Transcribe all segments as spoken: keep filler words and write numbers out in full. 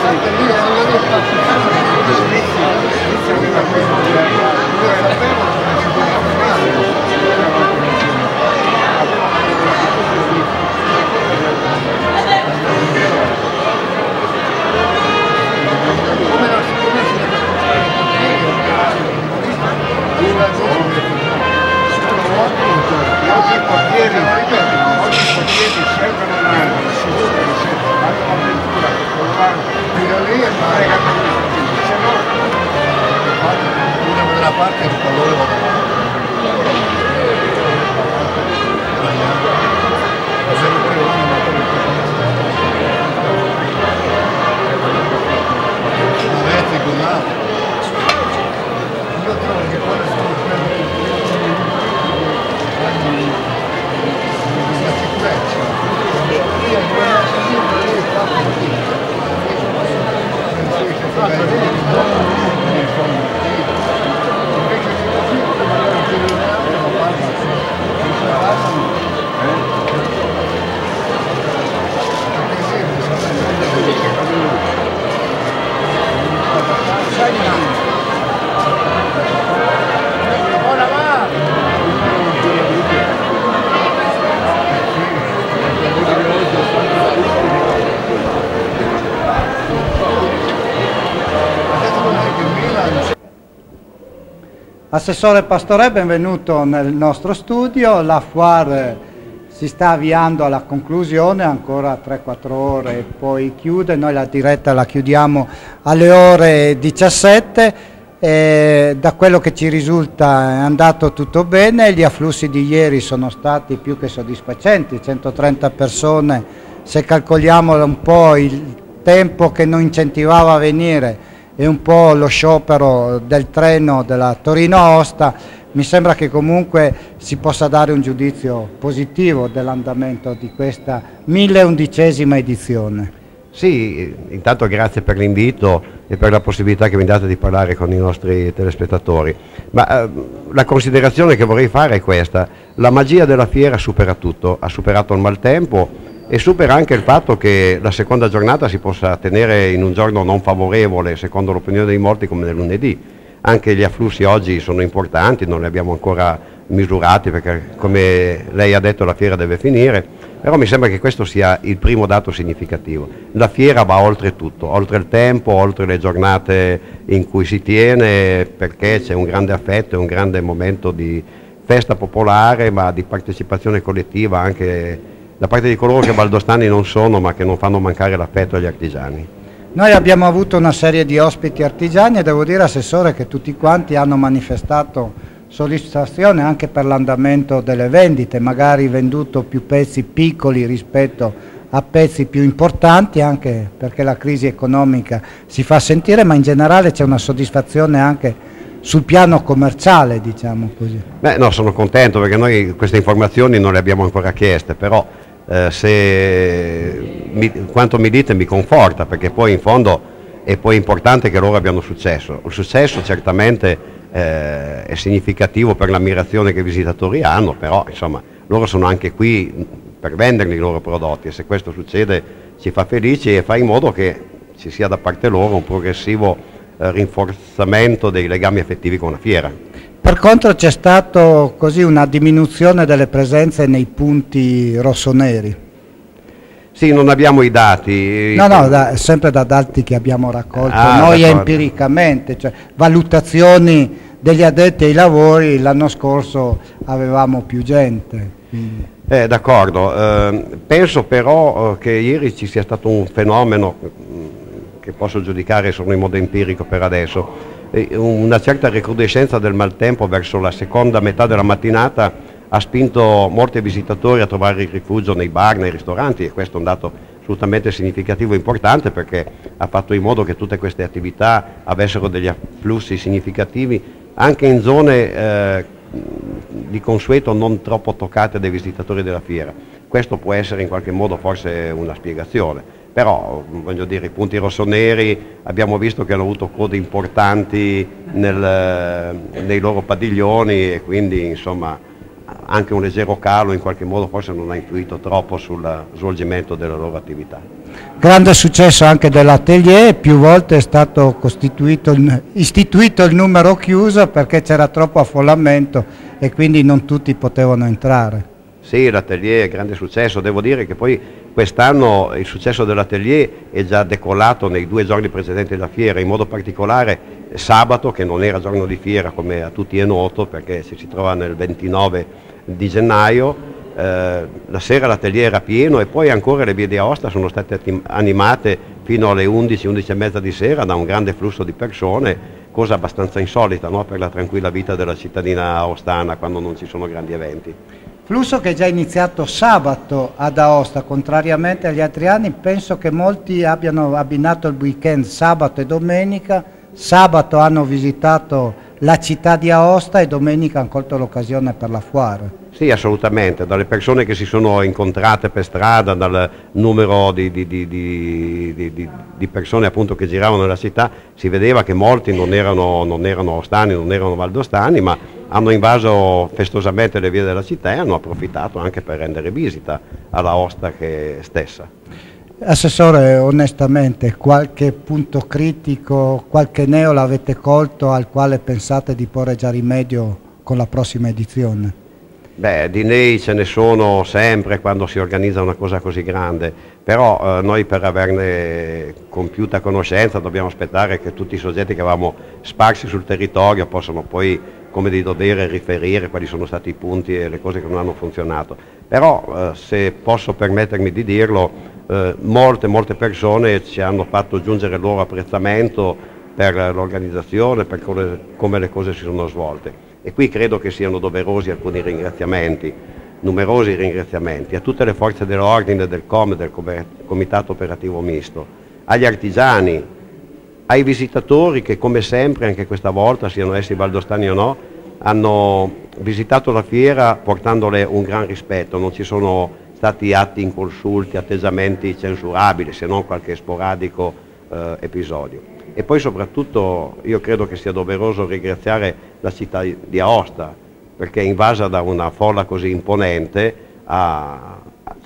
Assessore Pastore, benvenuto nel nostro studio. La Foire si sta avviando alla conclusione, ancora tre quattro ore e poi chiude. Noi la diretta la chiudiamo alle ore diciassette. E da quello che ci risulta è andato tutto bene, gli afflussi di ieri sono stati più che soddisfacenti, centotrenta persone, se calcoliamo un po' il tempo che non incentivava a venire e un po' lo sciopero del treno della Torino-Aosta, mi sembra che comunque si possa dare un giudizio positivo dell'andamento di questa milleundicesima edizione. Sì, intanto grazie per l'invito e per la possibilità che mi date di parlare con i nostri telespettatori. Ma eh, la considerazione che vorrei fare è questa: la magia della fiera supera tutto, ha superato il maltempo e supera anche il fatto che la seconda giornata si possa tenere in un giorno non favorevole, secondo l'opinione dei molti, come nel lunedì. Anche gli afflussi oggi sono importanti, non li abbiamo ancora misurati perché, come lei ha detto, la fiera deve finire, però mi sembra che questo sia il primo dato significativo. La fiera va oltre tutto, oltre il tempo, oltre le giornate in cui si tiene, perché c'è un grande affetto e un grande momento di festa popolare, ma di partecipazione collettiva anche da parte di coloro che valdostani non sono, ma che non fanno mancare l'affetto agli artigiani. Noi abbiamo avuto una serie di ospiti artigiani e devo dire, Assessore, che tutti quanti hanno manifestato soddisfazione anche per l'andamento delle vendite, magari venduto più pezzi piccoli rispetto a pezzi più importanti, anche perché la crisi economica si fa sentire, ma in generale c'è una soddisfazione anche sul piano commerciale, diciamo così. Beh, no, sono contento perché noi queste informazioni non le abbiamo ancora chieste, però eh, se mi, quanto mi dite mi conforta, perché poi in fondo è poi importante che loro abbiano successo. Il successo certamente eh, è significativo per l'ammirazione che i visitatori hanno, però insomma loro sono anche qui per venderli i loro prodotti e se questo succede ci fa felici e fa in modo che ci sia da parte loro un progressivo eh, rinforzamento dei legami affettivi con la fiera. Per contro c'è stato così una diminuzione delle presenze nei punti rossoneri. Sì, non abbiamo i dati. No, no, da, sempre da dati che abbiamo raccolto ah, noi empiricamente, cioè valutazioni degli addetti ai lavori, l'anno scorso avevamo più gente. Eh, d'accordo, eh, penso però eh, che ieri ci sia stato un fenomeno che posso giudicare solo in modo empirico per adesso, una certa recrudescenza del maltempo verso la seconda metà della mattinata ha spinto molti visitatori a trovare il rifugio nei bar, nei ristoranti e questo è un dato assolutamente significativo e importante perché ha fatto in modo che tutte queste attività avessero degli afflussi significativi anche in zone eh, di consueto non troppo toccate dai visitatori della fiera. Questo può essere in qualche modo forse una spiegazione. Però, voglio dire, i punti rossoneri abbiamo visto che hanno avuto code importanti nel, nei loro padiglioni e quindi, insomma, anche un leggero calo in qualche modo forse non ha influito troppo sul svolgimento della loro attività. Grande successo anche dell'atelier, più volte è stato costituito, istituito il numero chiuso perché c'era troppo affollamento e quindi non tutti potevano entrare. Sì, l'atelier è grande successo, devo dire che poi quest'anno il successo dell'atelier è già decollato nei due giorni precedenti della fiera, in modo particolare sabato, che non era giorno di fiera come a tutti è noto perché si trova nel ventinove di gennaio, eh, la sera l'atelier era pieno e poi ancora le vie di Aosta sono state animate fino alle undici, undici e mezza di sera da un grande flusso di persone, cosa abbastanza insolita, no? Per la tranquilla vita della cittadina aostana quando non ci sono grandi eventi. Flusso che è già iniziato sabato ad Aosta, contrariamente agli altri anni. Penso che molti abbiano abbinato il weekend sabato e domenica. Sabato hanno visitato la città di Aosta e domenica hanno colto l'occasione per la foire. Sì, assolutamente, dalle persone che si sono incontrate per strada, dal numero di, di, di, di, di, di persone appunto che giravano nella città, si vedeva che molti non erano, non erano aostani, non erano valdostani, ma hanno invaso festosamente le vie della città e hanno approfittato anche per rendere visita alla Aosta che stessa. Assessore, onestamente, qualche punto critico, qualche neo l'avete colto al quale pensate di porre già rimedio con la prossima edizione? Beh, di nei ce ne sono sempre quando si organizza una cosa così grande, però eh, noi per averne compiuta conoscenza dobbiamo aspettare che tutti i soggetti che avevamo sparsi sul territorio possano poi, come di dovere, riferire quali sono stati i punti e le cose che non hanno funzionato. Però, eh, se posso permettermi di dirlo, eh, molte, molte persone ci hanno fatto giungere il loro apprezzamento per l'organizzazione, per come, come le cose si sono svolte. E qui credo che siano doverosi alcuni ringraziamenti, numerosi ringraziamenti a tutte le forze dell'ordine, del C O M, del Comitato Operativo Misto, agli artigiani, ai visitatori che come sempre, anche questa volta, siano essi valdostani o no, hanno visitato la fiera portandole un gran rispetto, non ci sono stati atti inconsulti, atteggiamenti censurabili, se non qualche sporadico eh, episodio. E poi soprattutto io credo che sia doveroso ringraziare la città di Aosta, perché invasa da una folla così imponente ha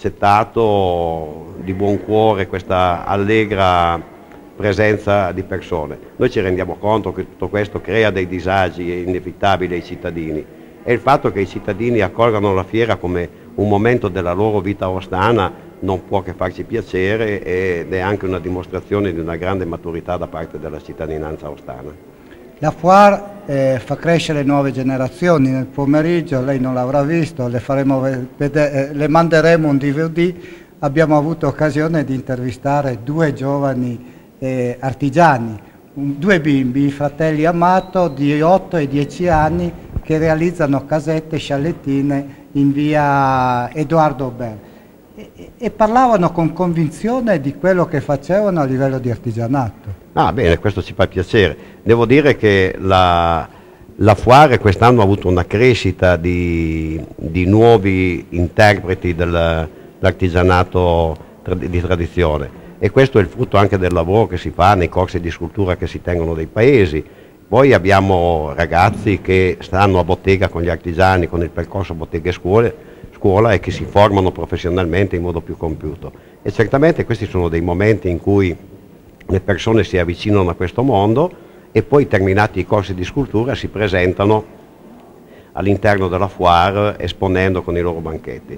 accettato di buon cuore questa allegra presenza di persone. Noi ci rendiamo conto che tutto questo crea dei disagi inevitabili ai cittadini e il fatto che i cittadini accolgano la fiera come un momento della loro vita aostana non può che farci piacere ed è anche una dimostrazione di una grande maturità da parte della cittadinanza aostana. La foire eh, fa crescere nuove generazioni. Nel pomeriggio, lei non l'avrà visto, le, faremo vedere, eh, le manderemo un D V D. Abbiamo avuto occasione di intervistare due giovani eh, artigiani, un, due bimbi, i fratelli Amato di otto e dieci anni, che realizzano casette, sciallettine in via Edoardo Ber. E, e parlavano con convinzione di quello che facevano a livello di artigianato. Ah, bene, questo ci fa piacere. Devo dire che la, la foire quest'anno ha avuto una crescita di, di nuovi interpreti dell'artigianato di tradizione e questo è il frutto anche del lavoro che si fa nei corsi di scultura che si tengono dei paesi. Poi abbiamo ragazzi che stanno a bottega con gli artigiani, con il percorso botteghe scuole, scuola e che si formano professionalmente in modo più compiuto. E certamente questi sono dei momenti in cui le persone si avvicinano a questo mondo e poi, terminati i corsi di scultura, si presentano all'interno della foire esponendo con i loro banchetti.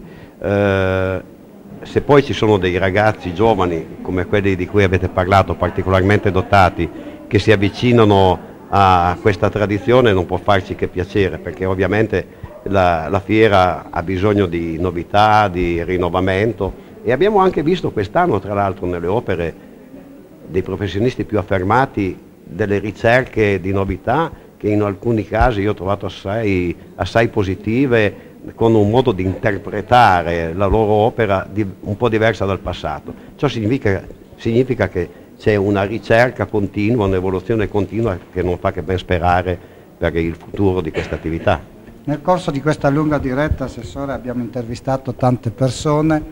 Eh, se poi ci sono dei ragazzi giovani come quelli di cui avete parlato, particolarmente dotati, che si avvicinano a questa tradizione, non può farci che piacere, perché ovviamente la, la fiera ha bisogno di novità, di rinnovamento e abbiamo anche visto quest'anno, tra l'altro, nelle opere dei professionisti più affermati, delle ricerche di novità che in alcuni casi io ho trovato assai, assai positive, con un modo di interpretare la loro opera di, un po' diversa dal passato. Ciò significa, significa che c'è una ricerca continua, un'evoluzione continua che non fa che ben sperare per il futuro di questa attività. Nel corso di questa lunga diretta, Assessore, abbiamo intervistato tante persone,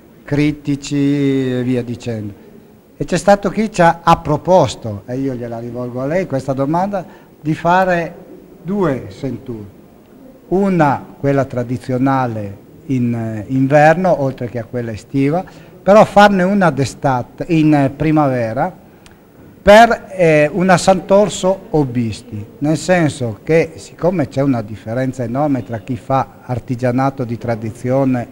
critici e via dicendo. E c'è stato chi ci ha, ha proposto, e io gliela rivolgo a lei questa domanda, di fare due Centur. una quella tradizionale in eh, inverno oltre che a quella estiva, però farne una d'estate in eh, primavera per eh, una Sant'Orso Obbisti, nel senso che siccome c'è una differenza enorme tra chi fa artigianato di tradizione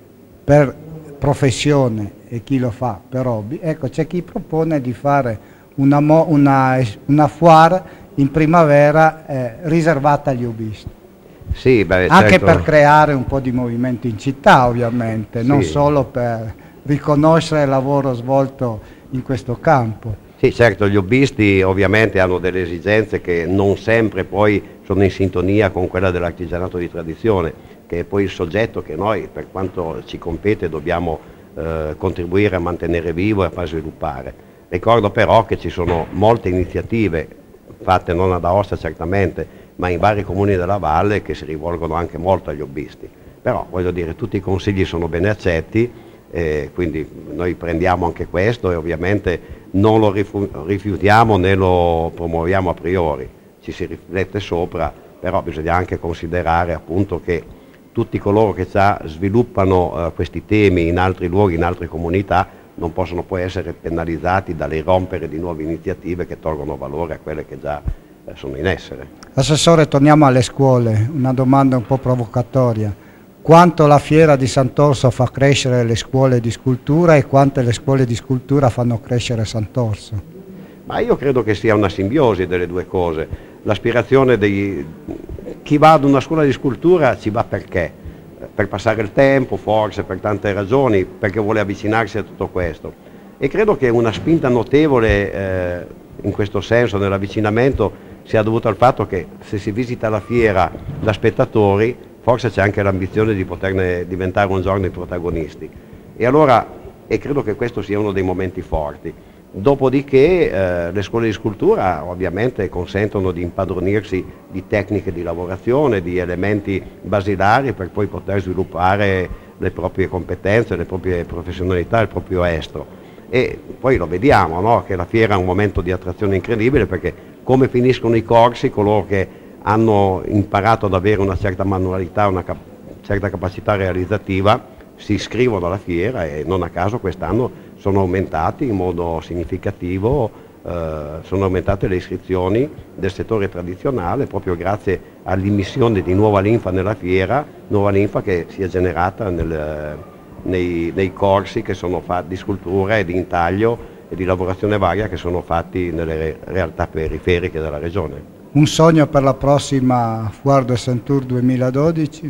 per professione e chi lo fa per hobby, ecco c'è chi propone di fare una, una, una foire in primavera eh, riservata agli hobbisti. Sì, beh, anche certo. Per creare un po' di movimento in città ovviamente, sì. Non solo per riconoscere il lavoro svolto in questo campo. Sì, certo, gli hobbisti ovviamente hanno delle esigenze che non sempre poi sono in sintonia con quella dell'artigianato di tradizione, che è poi il soggetto che noi, per quanto ci compete, dobbiamo eh, contribuire a mantenere vivo e a far sviluppare. Ricordo però che ci sono molte iniziative, fatte non ad Aosta certamente, ma in vari comuni della valle, che si rivolgono anche molto agli hobbisti. Però, voglio dire, tutti i consigli sono ben accetti, eh, quindi noi prendiamo anche questo e ovviamente non lo rifiutiamo né lo promuoviamo a priori, ci si riflette sopra, però bisogna anche considerare appunto che tutti coloro che già sviluppano eh, questi temi in altri luoghi, in altre comunità, non possono poi essere penalizzati dall'irrompere di nuove iniziative che tolgono valore a quelle che già eh, sono in essere. Assessore, torniamo alle scuole, una domanda un po' provocatoria. Quanto la fiera di Sant'Orso fa crescere le scuole di scultura e quante le scuole di scultura fanno crescere Sant'Orso? Ma io credo che sia una simbiosi delle due cose. L'aspirazione di chi va ad una scuola di scultura ci va perché? Per passare il tempo, forse per tante ragioni, perché vuole avvicinarsi a tutto questo. E credo che una spinta notevole eh, in questo senso, nell'avvicinamento, sia dovuta al fatto che se si visita la fiera da spettatori, forse c'è anche l'ambizione di poterne diventare un giorno i protagonisti. E allora, e credo che questo sia uno dei momenti forti. Dopodiché eh, le scuole di scultura ovviamente consentono di impadronirsi di tecniche di lavorazione, di elementi basilari per poi poter sviluppare le proprie competenze, le proprie professionalità, il proprio estro. E poi lo vediamo, no? Che la fiera è un momento di attrazione incredibile, perché come finiscono i corsi, coloro che hanno imparato ad avere una certa manualità, una cap- certa capacità realizzativa, si iscrivono alla fiera e non a caso quest'anno sono aumentati in modo significativo, eh, sono aumentate le iscrizioni del settore tradizionale proprio grazie all'immissione di nuova linfa nella fiera, nuova linfa che si è generata nel, nei, nei corsi che sono fatti di scultura e di intaglio e di lavorazione varia che sono fatti nelle realtà periferiche della regione. Un sogno per la prossima Foire de Saint-Tour duemiladodici?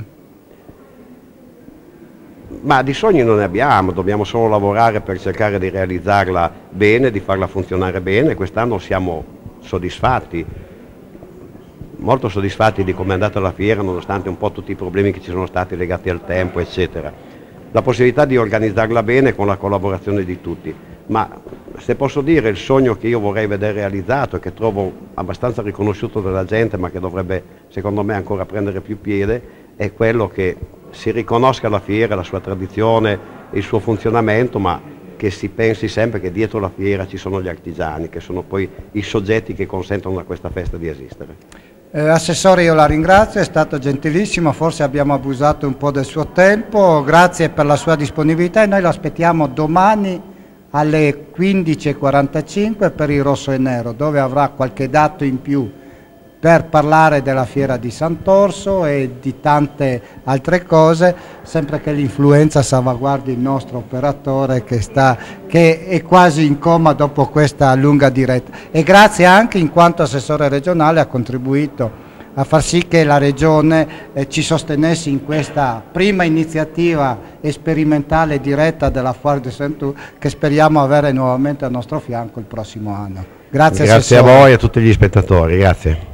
Ma di sogni non ne abbiamo, dobbiamo solo lavorare per cercare di realizzarla bene, di farla funzionare bene. Quest'anno siamo soddisfatti, molto soddisfatti di come è andata la fiera, nonostante un po' tutti i problemi che ci sono stati legati al tempo, eccetera. La possibilità di organizzarla bene con la collaborazione di tutti. Ma se posso dire, il sogno che io vorrei vedere realizzato e che trovo abbastanza riconosciuto dalla gente, ma che dovrebbe secondo me ancora prendere più piede, è quello che si riconosca la fiera, la sua tradizione, il suo funzionamento, ma che si pensi sempre che dietro la fiera ci sono gli artigiani, che sono poi i soggetti che consentono a questa festa di esistere. Eh, Assessore, io la ringrazio, è stato gentilissimo, forse abbiamo abusato un po' del suo tempo, grazie per la sua disponibilità e noi lo aspettiamo domani alle quindici e quarantacinque per il Rosso e Nero, dove avrà qualche dato in più per parlare della fiera di Sant'Orso e di tante altre cose, sempre che l'influenza salvaguardi il nostro operatore che, sta, che è quasi in coma dopo questa lunga diretta. E grazie anche in quanto assessore regionale ha contribuito a far sì che la Regione eh, ci sostenesse in questa prima iniziativa sperimentale diretta della Foire de Saint-Tour, che speriamo avere nuovamente al nostro fianco il prossimo anno. Grazie, grazie a voi e a tutti gli spettatori, grazie.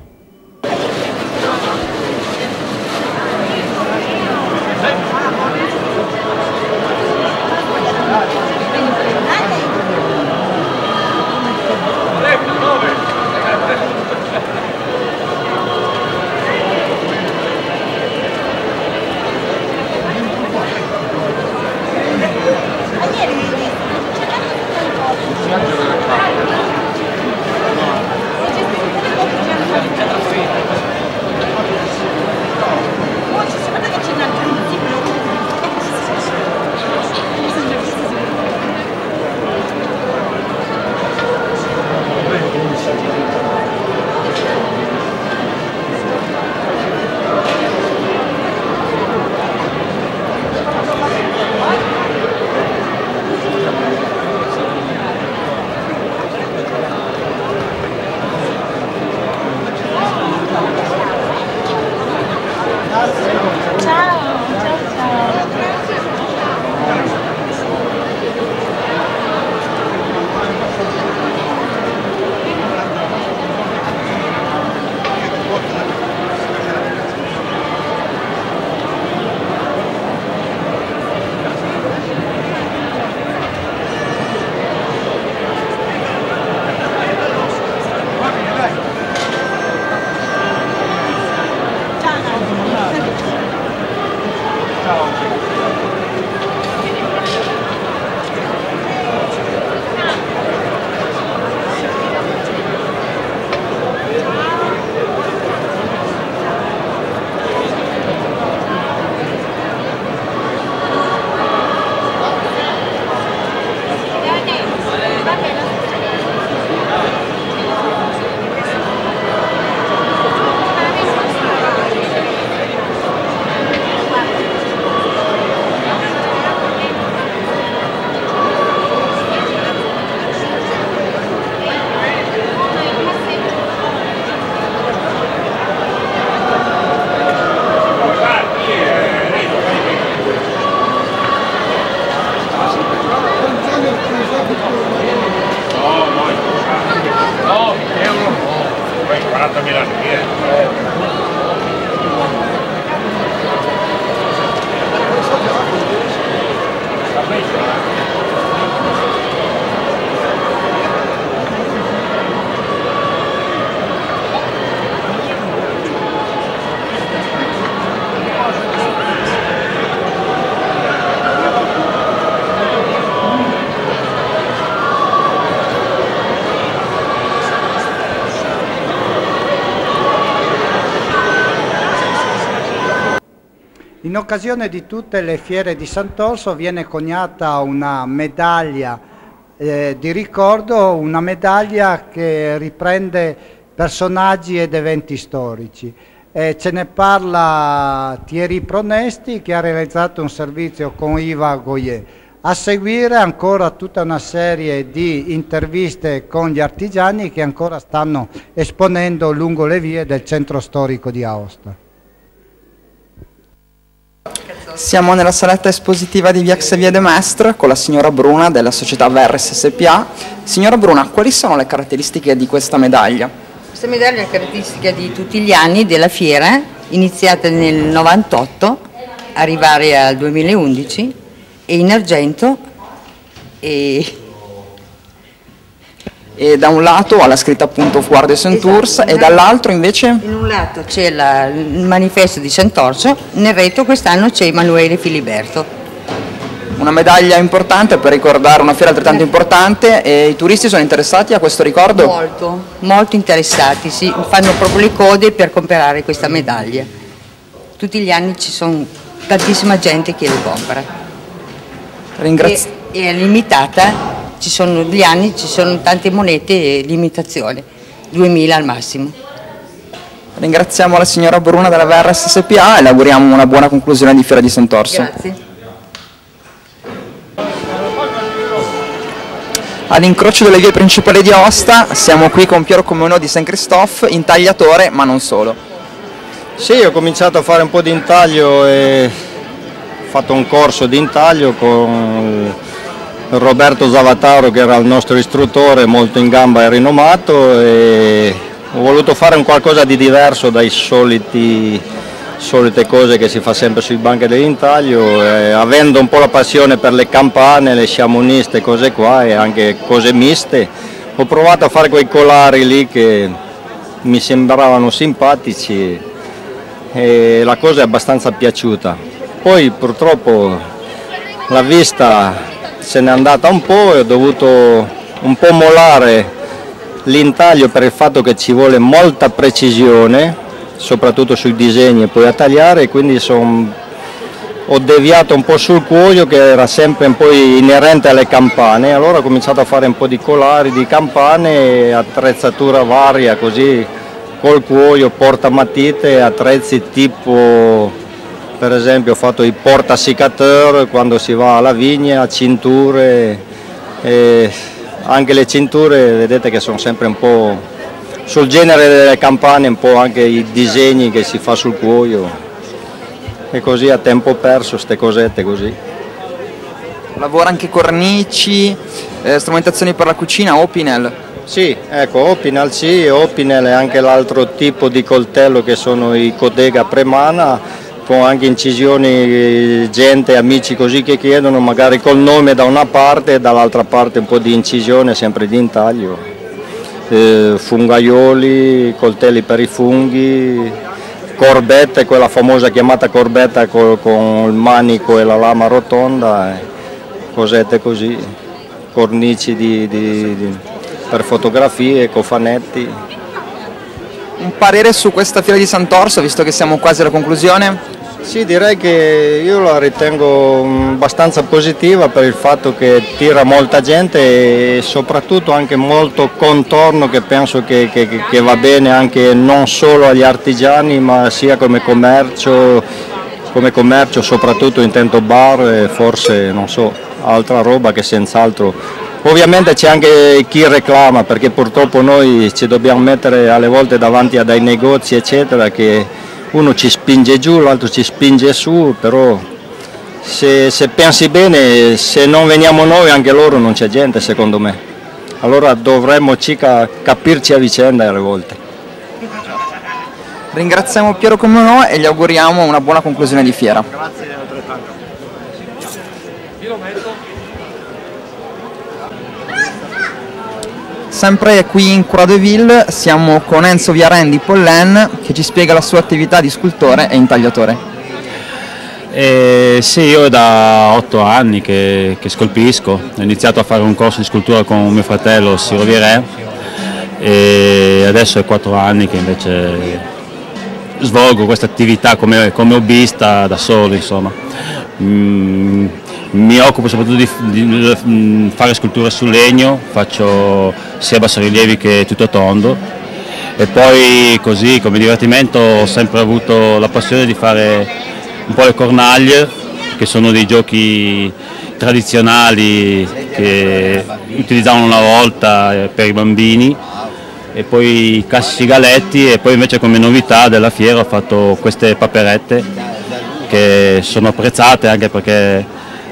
Grazie. quarantamila lire. In occasione di tutte le fiere di Sant'Orso viene coniata una medaglia eh, di ricordo, una medaglia che riprende personaggi ed eventi storici. Eh, ce ne parla Thierry Pronesti, che ha realizzato un servizio con Iva Goyer. A seguire ancora tutta una serie di interviste con gli artigiani che ancora stanno esponendo lungo le vie del centro storico di Aosta. Siamo nella saletta espositiva di via Xavier de Mestre con la signora Bruna della società Verres S P A. Signora Bruna, quali sono le caratteristiche di questa medaglia? Questa medaglia è caratteristica di tutti gli anni della fiera, iniziata nel novantotto, arrivare al duemilaundici, e in argento e... E da un lato ha la scritta appunto Foire de Saint-Ours, esatto, e dall'altro invece? In un lato c'è la, il manifesto di Sant'Orso, nel retro quest'anno c'è Emanuele Filiberto. Una medaglia importante per ricordare una fiera altrettanto importante, e i turisti sono interessati a questo ricordo? Molto, molto interessati, sì, fanno proprio le code per comprare questa medaglia. Tutti gli anni ci sono tantissima gente che le compra. Ringrazio. E, è limitata. Ci sono gli anni, ci sono tante monete e limitazione, duemila al massimo. Ringraziamo la signora Bruna della Verres S P A e le auguriamo una buona conclusione di Fiera di Sant'Orso. Grazie. All'incrocio delle vie principali di Aosta siamo qui con Piero Comenò di Saint Christophe, intagliatore ma non solo. Sì, ho cominciato a fare un po' di intaglio e ho fatto un corso di intaglio con Roberto Zavataro, che era il nostro istruttore, molto in gamba e rinomato, e ho voluto fare un qualcosa di diverso dai soliti solite cose che si fa sempre sui banchi dell'intaglio, e avendo un po' la passione per le campane, le sciamoniste, cose qua, e anche cose miste, ho provato a fare quei colari lì che mi sembravano simpatici e la cosa è abbastanza piaciuta. Poi purtroppo la vista se n'è andata un po' e ho dovuto un po' mollare l'intaglio per il fatto che ci vuole molta precisione, soprattutto sui disegni e poi a tagliare, quindi son, ho deviato un po' sul cuoio, che era sempre un po' inerente alle campane. Allora ho cominciato a fare un po' di colari di campane, attrezzatura varia così col cuoio, portamatite, attrezzi tipo, per esempio ho fatto i portacicateur quando si va alla vigna, cinture, e anche le cinture vedete che sono sempre un po' sul genere delle campane, un po' anche i disegni che si fa sul cuoio, e così a tempo perso ste cosette così. Lavora anche cornici, eh, strumentazioni per la cucina, Opinel? Sì, ecco, Opinel sì, Opinel e anche l'altro tipo di coltello che sono i Codega Premana, con anche incisioni, gente, amici così che chiedono, magari col nome da una parte e dall'altra parte un po' di incisione, sempre di intaglio. Eh, fungaioli, coltelli per i funghi, corbette, quella famosa chiamata corbetta col, con il manico e la lama rotonda, eh, cosette così, cornici di, di, di, per fotografie, cofanetti. Un parere su questa fiera di Sant'Orso, visto che siamo quasi alla conclusione? Sì, direi che io la ritengo abbastanza positiva per il fatto che tira molta gente e soprattutto anche molto contorno, che penso che, che, che va bene anche non solo agli artigiani ma sia come commercio, come commercio soprattutto intendo bar e forse non so, altra roba che senz'altro. Ovviamente c'è anche chi reclama, perché purtroppo noi ci dobbiamo mettere alle volte davanti a dei negozi eccetera, che uno ci spinge giù, l'altro ci spinge su, però se, se pensi bene, se non veniamo noi anche loro non c'è gente secondo me. Allora dovremmo cica capirci a vicenda alle volte. Ringraziamo Piero Comunò e gli auguriamo una buona conclusione di fiera. Grazie altrettanto. Sempre qui in Croix-de-Ville siamo con Enzo Viaren di Pollen che ci spiega la sua attività di scultore e intagliatore. Eh, sì, io è da otto anni che, che scolpisco, ho iniziato a fare un corso di scultura con mio fratello Siro Vieren e adesso è quattro anni che invece svolgo questa attività come, come hobbista da solo, insomma. Mm, mi occupo soprattutto di, di fare sculture su legno, faccio sia bassorilievi che tutto tondo e poi così come divertimento ho sempre avuto la passione di fare un po' le cornaglie, che sono dei giochi tradizionali che utilizzavano una volta per i bambini, e poi i classici galetti, e poi invece come novità della fiera ho fatto queste paperette che sono apprezzate anche perché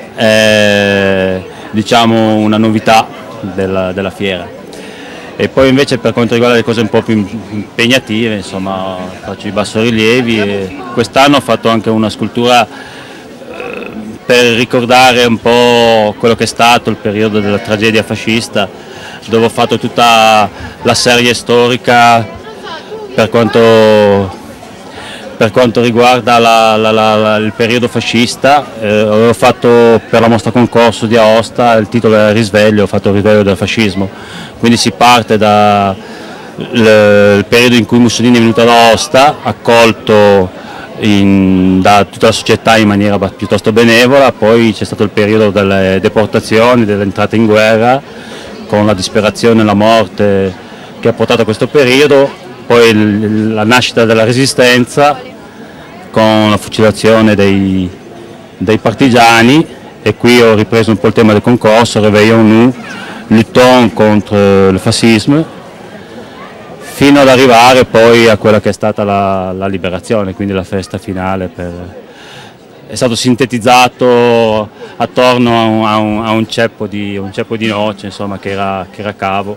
è, diciamo, una novità della, della fiera. E poi invece per quanto riguarda le cose un po' più impegnative, insomma, faccio i bassorilievi e quest'anno ho fatto anche una scultura eh, per ricordare un po' quello che è stato il periodo della tragedia fascista, dove ho fatto tutta la serie storica per quanto, per quanto riguarda la, la, la, la, il periodo fascista. Eh, avevo fatto per la mostra concorso di Aosta, il titolo era Risveglio, ho fatto il risveglio del fascismo, quindi si parte dal periodo in cui Mussolini è venuto ad Aosta, accolto in, da tutta la società in maniera piuttosto benevola, poi c'è stato il periodo delle deportazioni, dell'entrata in guerra, con la disperazione e la morte che ha portato a questo periodo, poi il, la nascita della resistenza con la fucilazione dei, dei partigiani, e qui ho ripreso un po' il tema del concorso, Réveillons nous, luttons contro il fascismo, fino ad arrivare poi a quella che è stata la, la liberazione, quindi la festa finale. Per, è stato sintetizzato attorno a un, a un, a un, ceppo, di, un ceppo di noce, insomma, che era, che era cavo.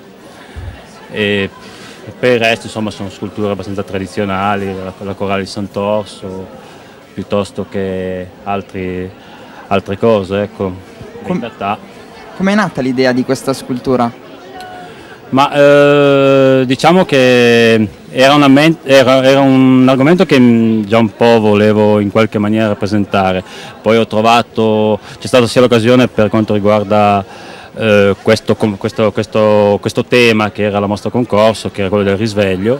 E per il resto, insomma, sono sculture abbastanza tradizionali, la, la corale di Sant'Orso, piuttosto che altri, altre cose, ecco. Com- Com'è nata l'idea di questa scultura? Ma eh, diciamo che era un, era, era un argomento che già un po' volevo in qualche maniera rappresentare, poi ho trovato, c'è stata sia l'occasione per quanto riguarda eh, questo, questo, questo, questo tema che era la mostra concorso, che era quello del risveglio,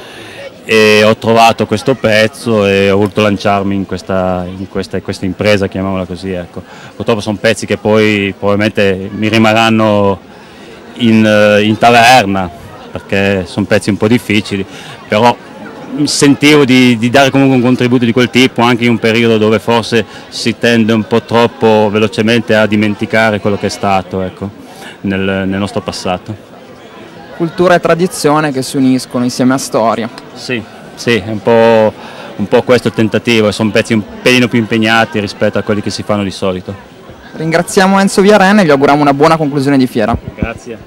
e ho trovato questo pezzo e ho voluto lanciarmi in questa, in questa, in questa impresa, chiamiamola così, ecco. Purtroppo sono pezzi che poi probabilmente mi rimarranno In, in taverna, perché sono pezzi un po' difficili, però sentivo di, di dare comunque un contributo di quel tipo anche in un periodo dove forse si tende un po' troppo velocemente a dimenticare quello che è stato, ecco, nel, nel nostro passato. Cultura e tradizione che si uniscono insieme a storia. Sì, sì, è un po', un po' questo il tentativo, sono pezzi un pelino più impegnati rispetto a quelli che si fanno di solito. Ringraziamo Enzo Viaren e gli auguriamo una buona conclusione di fiera. Grazie.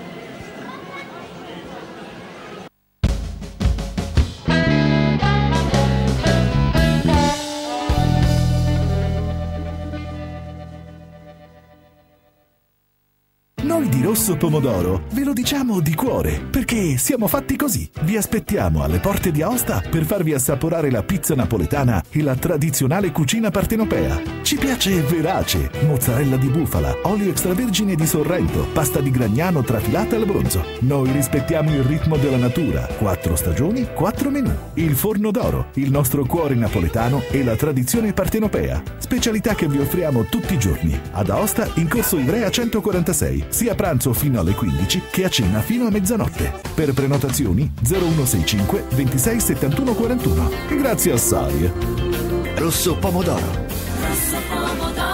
Noi di Rosso Pomodoro ve lo diciamo di cuore, perché siamo fatti così. Vi aspettiamo alle porte di Aosta per farvi assaporare la pizza napoletana e la tradizionale cucina partenopea. Ci piace verace, mozzarella di bufala, olio extravergine di Sorrento, pasta di Gragnano trafilata al bronzo. Noi rispettiamo il ritmo della natura. Quattro stagioni, quattro menù. Il Forno d'Oro, il nostro cuore napoletano e la tradizione partenopea. Specialità che vi offriamo tutti i giorni. Ad Aosta in corso Ivrea centoquarantasei, sia a pranzo fino alle quindici che a cena fino a mezzanotte. Per prenotazioni zero uno sei cinque ventisei settantuno quarantuno. Grazie assai. Rosso Pomodoro. Rosso Pomodoro.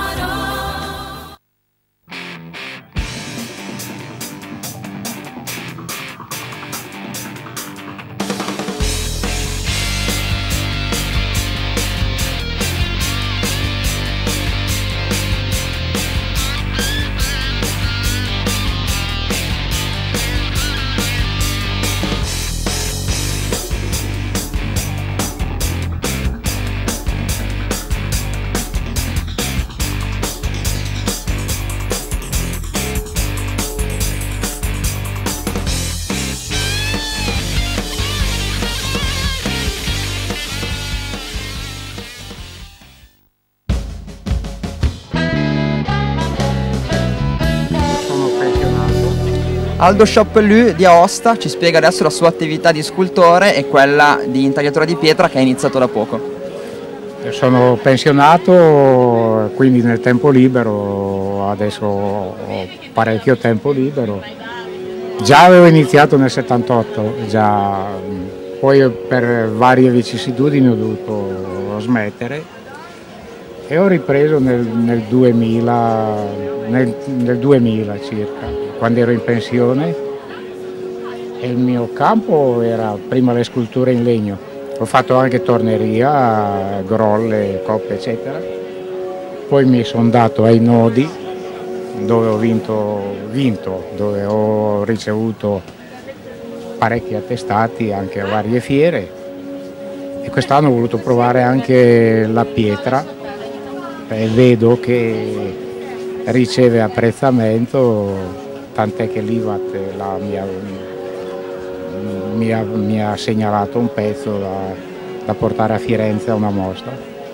Aldo Chappellu di Aosta ci spiega adesso la sua attività di scultore e quella di intagliatore di pietra che ha iniziato da poco. Sono pensionato, quindi nel tempo libero, adesso ho parecchio tempo libero. Già avevo iniziato nel settantotto, già, poi per varie vicissitudini ho dovuto smettere e ho ripreso nel, nel, duemila, nel, nel duemila circa, quando ero in pensione, e il mio campo era prima le sculture in legno. Ho fatto anche torneria, grolle, coppe eccetera, poi mi sono dato ai nodi dove ho vinto, vinto, dove ho ricevuto parecchi attestati anche a varie fiere, e quest'anno ho voluto provare anche la pietra e vedo che riceve apprezzamento, tant'è che l'I V A T la mia, mi, ha, mi ha segnalato un pezzo da, da portare a Firenze a una mostra.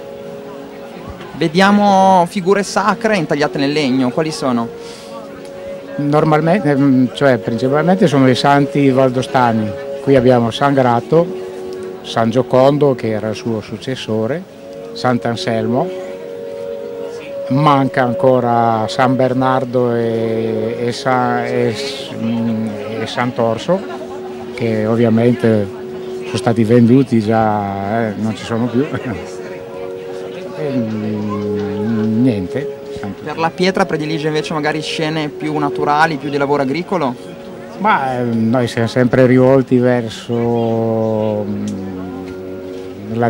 Vediamo figure sacre intagliate nel legno, quali sono? Normalmente, cioè principalmente sono i santi valdostani. Qui abbiamo San Grato, San Giocondo che era il suo successore, Sant'Anselmo, manca ancora San Bernardo e, e, San, e, e Sant'Orso, che ovviamente sono stati venduti già, eh, non ci sono più. E, niente. Per la pietra predilige invece magari scene più naturali, più di lavoro agricolo? Ma eh, noi siamo sempre rivolti verso la,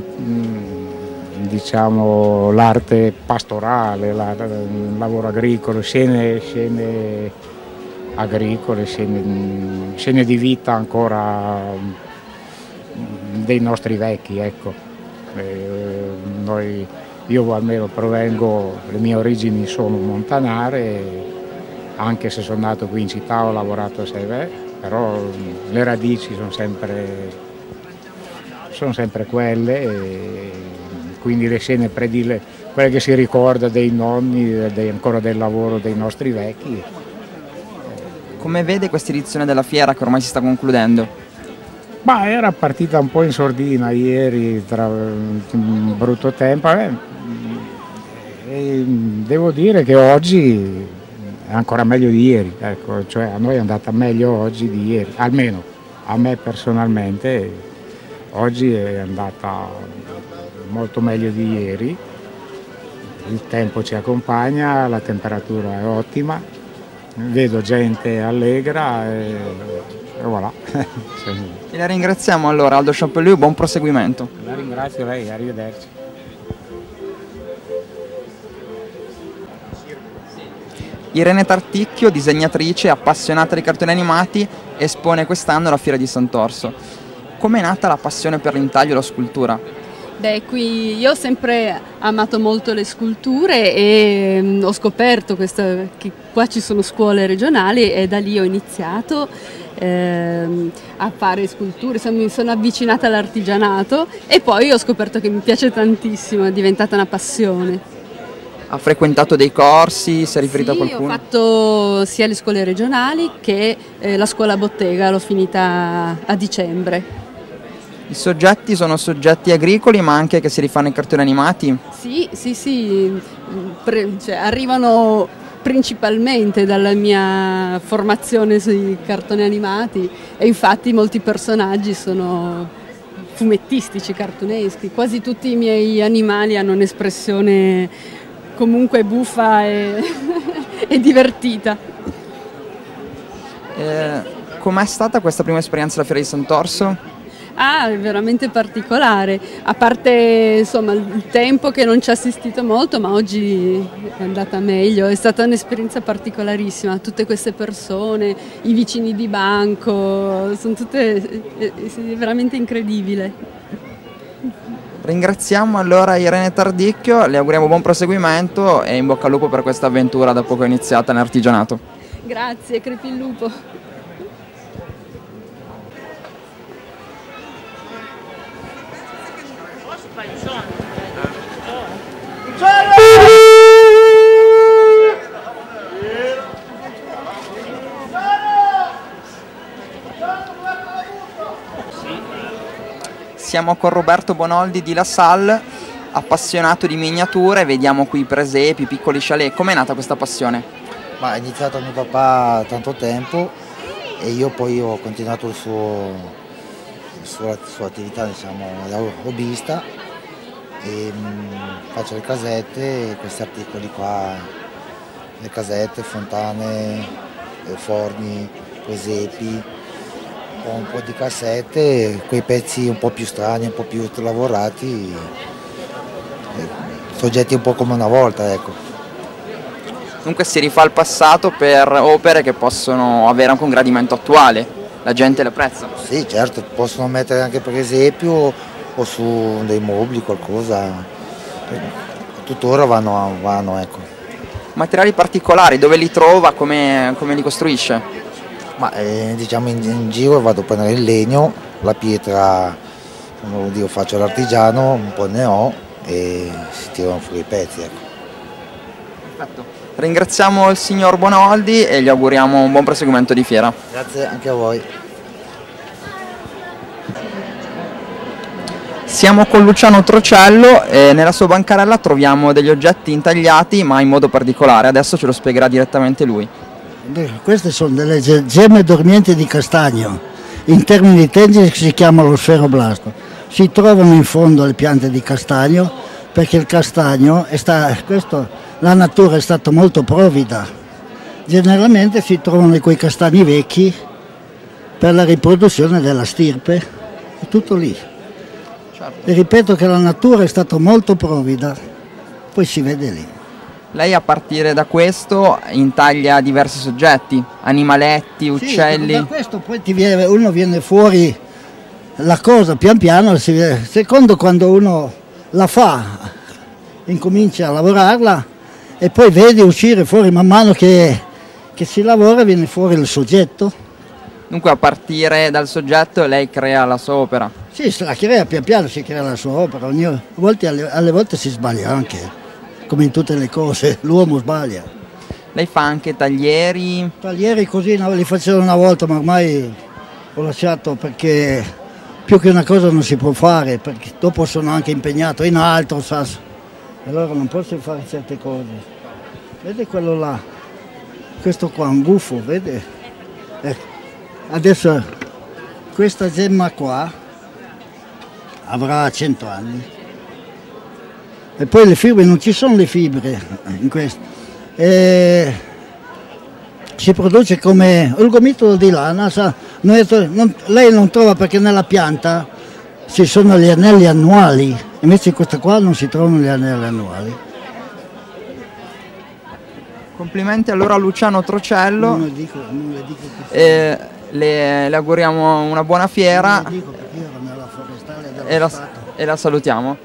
diciamo, l'arte pastorale, la, il lavoro agricolo, scene, scene agricole, scene, scene di vita ancora dei nostri vecchi, ecco. Eh, noi, io almeno provengo, le mie origini sono montanare, anche se sono nato qui in città ho lavorato a Sèvres, però le radici sono sempre, sono sempre quelle, e quindi le scene predile, quelle che si ricorda dei nonni, dei, ancora del lavoro dei nostri vecchi. Come vede questa edizione della fiera che ormai si sta concludendo? Ma era partita un po' in sordina ieri, tra un brutto tempo, eh, e devo dire che oggi è ancora meglio di ieri, ecco, cioè a noi è andata meglio oggi di ieri, almeno a me personalmente oggi è andata molto meglio di ieri, il tempo ci accompagna, la temperatura è ottima, vedo gente allegra e, e voilà. E la ringraziamo allora Aldo Chappellu, buon proseguimento. La ringrazio lei, arrivederci. Irene Tarticchio, disegnatrice appassionata di cartoni animati, espone quest'anno alla Fiera di Sant'Orso. Com'è nata la passione per l'intaglio e la scultura? Beh, qui io ho sempre amato molto le sculture e mh, ho scoperto questa, che qua ci sono scuole regionali e da lì ho iniziato ehm, a fare sculture, insomma, mi sono avvicinata all'artigianato e poi ho scoperto che mi piace tantissimo, è diventata una passione. Ha frequentato dei corsi, si è riferito Sì, a qualcuno? Ho fatto sia le scuole regionali che eh, la scuola bottega, l'ho finita a dicembre. I soggetti sono soggetti agricoli ma anche che si rifanno ai cartoni animati? Sì, sì, sì, Pre- cioè, arrivano principalmente dalla mia formazione sui cartoni animati e infatti molti personaggi sono fumettistici, cartuneschi, quasi tutti i miei animali hanno un'espressione comunque buffa e, e divertita. Eh, com'è stata questa prima esperienza alla Fiera di Sant'Orso? Ah, è veramente particolare, a parte insomma il tempo che non ci ha assistito molto, ma oggi è andata meglio, è stata un'esperienza particolarissima, tutte queste persone, i vicini di banco, sono tutte è, è veramente incredibile. Ringraziamo allora Irene Tarticchio, le auguriamo buon proseguimento e in bocca al lupo per questa avventura da poco iniziata nell'artigianato. Grazie, crepi il lupo. Siamo con Roberto Bonoldi di La Salle, appassionato di miniature, vediamo qui presepi, piccoli chalet. Com'è nata questa passione? Ma è iniziato mio papà tanto tempo e io poi ho continuato il suo, la sua, sua attività, diciamo, da hobbyista, e mh, faccio le casette, questi articoli qua, le casette, fontane, forni, presepi, ho un po' di cassette, quei pezzi un po' più strani, un po' più lavorati, soggetti un po' come una volta, ecco. Dunque si rifà al passato per opere che possono avere anche un gradimento attuale, la gente le apprezza. Sì, certo, possono mettere anche per esempio o su dei mobili, qualcosa, tuttora vanno, vanno ecco. Materiali particolari, dove li trova, come, come li costruisce? Ma eh, diciamo in, in giro vado a prendere il legno, la pietra, come dico, faccio l'artigiano, un po' ne ho e si tirano fuori i pezzi, ecco. Perfetto. Ringraziamo il signor Bonoldi e gli auguriamo un buon proseguimento di fiera. Grazie anche a voi. Siamo con Luciano Trocello e nella sua bancarella troviamo degli oggetti intagliati ma in modo particolare, adesso ce lo spiegherà direttamente lui. Queste sono delle gemme dormienti di castagno, in termini tecnici si chiamano lo sferoblasto. Si trovano in fondo alle piante di castagno perché il castagno, è sta, questo, la natura è stata molto provvida. Generalmente si trovano quei castagni vecchi per la riproduzione della stirpe, è tutto lì. Certo. E ripeto che la natura è stata molto provvida, poi si vede lì. Lei a partire da questo intaglia diversi soggetti, animaletti, uccelli. Sì, da questo poi ti viene, uno viene fuori la cosa pian piano, si vede, secondo quando uno la fa, incomincia a lavorarla e poi vedi uscire fuori man mano che, che si lavora, viene fuori il soggetto. Dunque a partire dal soggetto lei crea la sua opera? Sì, se la crea pian piano, si crea la sua opera, ogni volta, alle, alle volte si sbaglia anche. Come in tutte le cose, l'uomo sbaglia. Lei fa anche taglieri? Taglieri così, no, li facevo una volta, ma ormai ho lasciato perché più che una cosa non si può fare, perché dopo sono anche impegnato in altro, sa, e allora non posso fare certe cose. Vede quello là, questo qua, un gufo, vede? Eh, adesso questa gemma qua avrà cento anni. E poi le fibre, non ci sono le fibre in questo. E si produce come il gomitolo di lana, sa, non, lei non trova perché nella pianta ci sono gli anelli annuali, invece in questa qua non si trovano gli anelli annuali. Complimenti allora a Luciano Trocello. Non le dico, non le dico e le, le auguriamo una buona fiera. Non le dico perché io ero nella forestale dello e, la, Stato. e la salutiamo.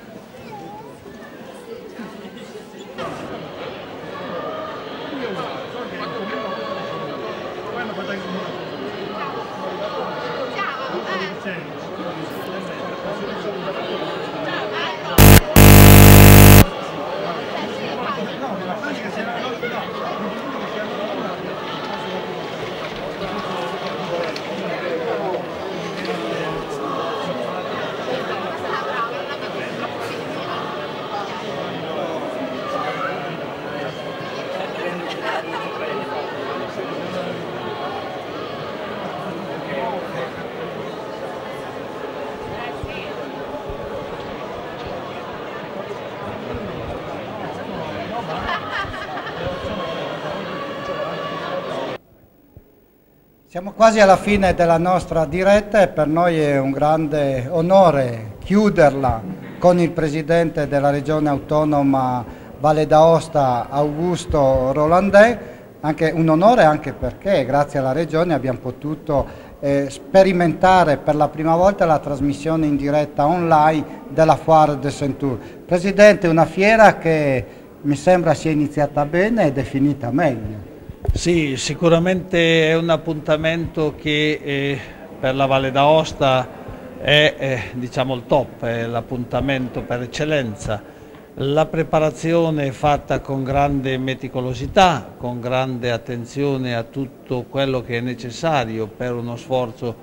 Siamo quasi alla fine della nostra diretta e per noi è un grande onore chiuderla con il Presidente della Regione Autonoma Valle d'Aosta, Augusto Rolandè, anche un onore anche perché grazie alla Regione abbiamo potuto eh, sperimentare per la prima volta la trasmissione in diretta online della Foire de Saint-Tour. Presidente, una fiera che mi sembra sia iniziata bene ed è finita meglio. Sì, sicuramente è un appuntamento che eh, per la Valle d'Aosta è eh, diciamo il top, è l'appuntamento per eccellenza. La preparazione è fatta con grande meticolosità, con grande attenzione a tutto quello che è necessario per uno sforzo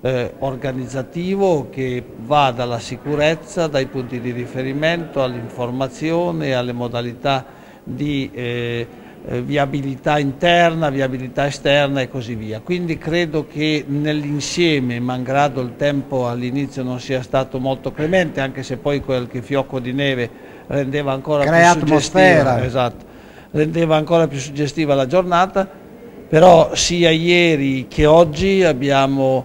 eh, organizzativo che va dalla sicurezza, dai punti di riferimento all'informazione, alle modalità di eh, viabilità interna, viabilità esterna e così via. Quindi credo che nell'insieme, malgrado il tempo all'inizio non sia stato molto clemente, anche se poi qualche fiocco di neve rendeva ancora Crea più suggestiva, esatto, rendeva ancora più suggestiva la giornata, però sia ieri che oggi abbiamo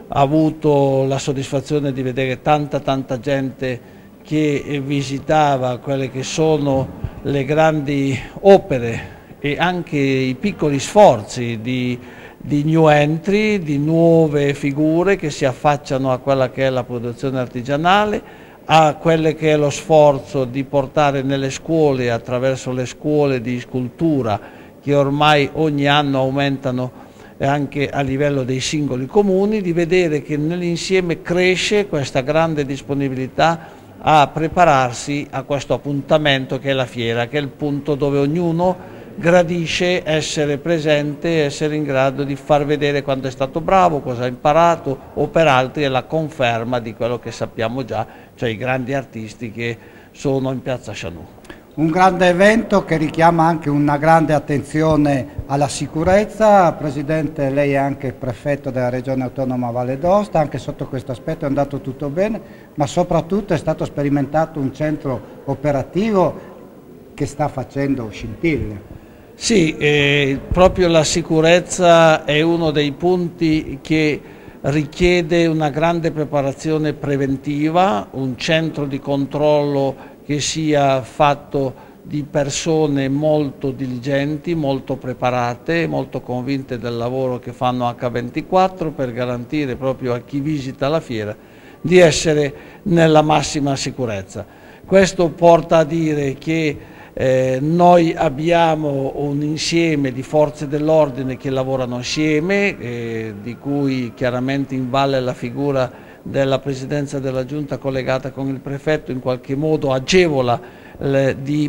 avuto la soddisfazione di vedere tanta tanta gente che visitava quelle che sono le grandi opere e anche i piccoli sforzi di, di new entry, di nuove figure che si affacciano a quella che è la produzione artigianale, a quello che è lo sforzo di portare nelle scuole, attraverso le scuole di scultura che ormai ogni anno aumentano anche a livello dei singoli comuni, di vedere che nell'insieme cresce questa grande disponibilità a prepararsi a questo appuntamento che è la fiera, che è il punto dove ognuno gradisce essere presente, essere in grado di far vedere quanto è stato bravo, cosa ha imparato, o per altri è la conferma di quello che sappiamo già, cioè i grandi artisti che sono in piazza Chanù. Un grande evento che richiama anche una grande attenzione alla sicurezza. Presidente, lei è anche prefetto della Regione Autonoma Valle d'Aosta, anche sotto questo aspetto è andato tutto bene, ma soprattutto è stato sperimentato un centro operativo che sta facendo scintille. Sì, eh, proprio la sicurezza è uno dei punti che richiede una grande preparazione preventiva, un centro di controllo che sia fatto di persone molto diligenti, molto preparate, molto convinte del lavoro che fanno acca ventiquattro per garantire proprio a chi visita la fiera di essere nella massima sicurezza. Questo porta a dire che Eh, noi abbiamo un insieme di forze dell'ordine che lavorano assieme, eh, di cui chiaramente in valle la figura della Presidenza della Giunta collegata con il Prefetto in qualche modo agevola eh, di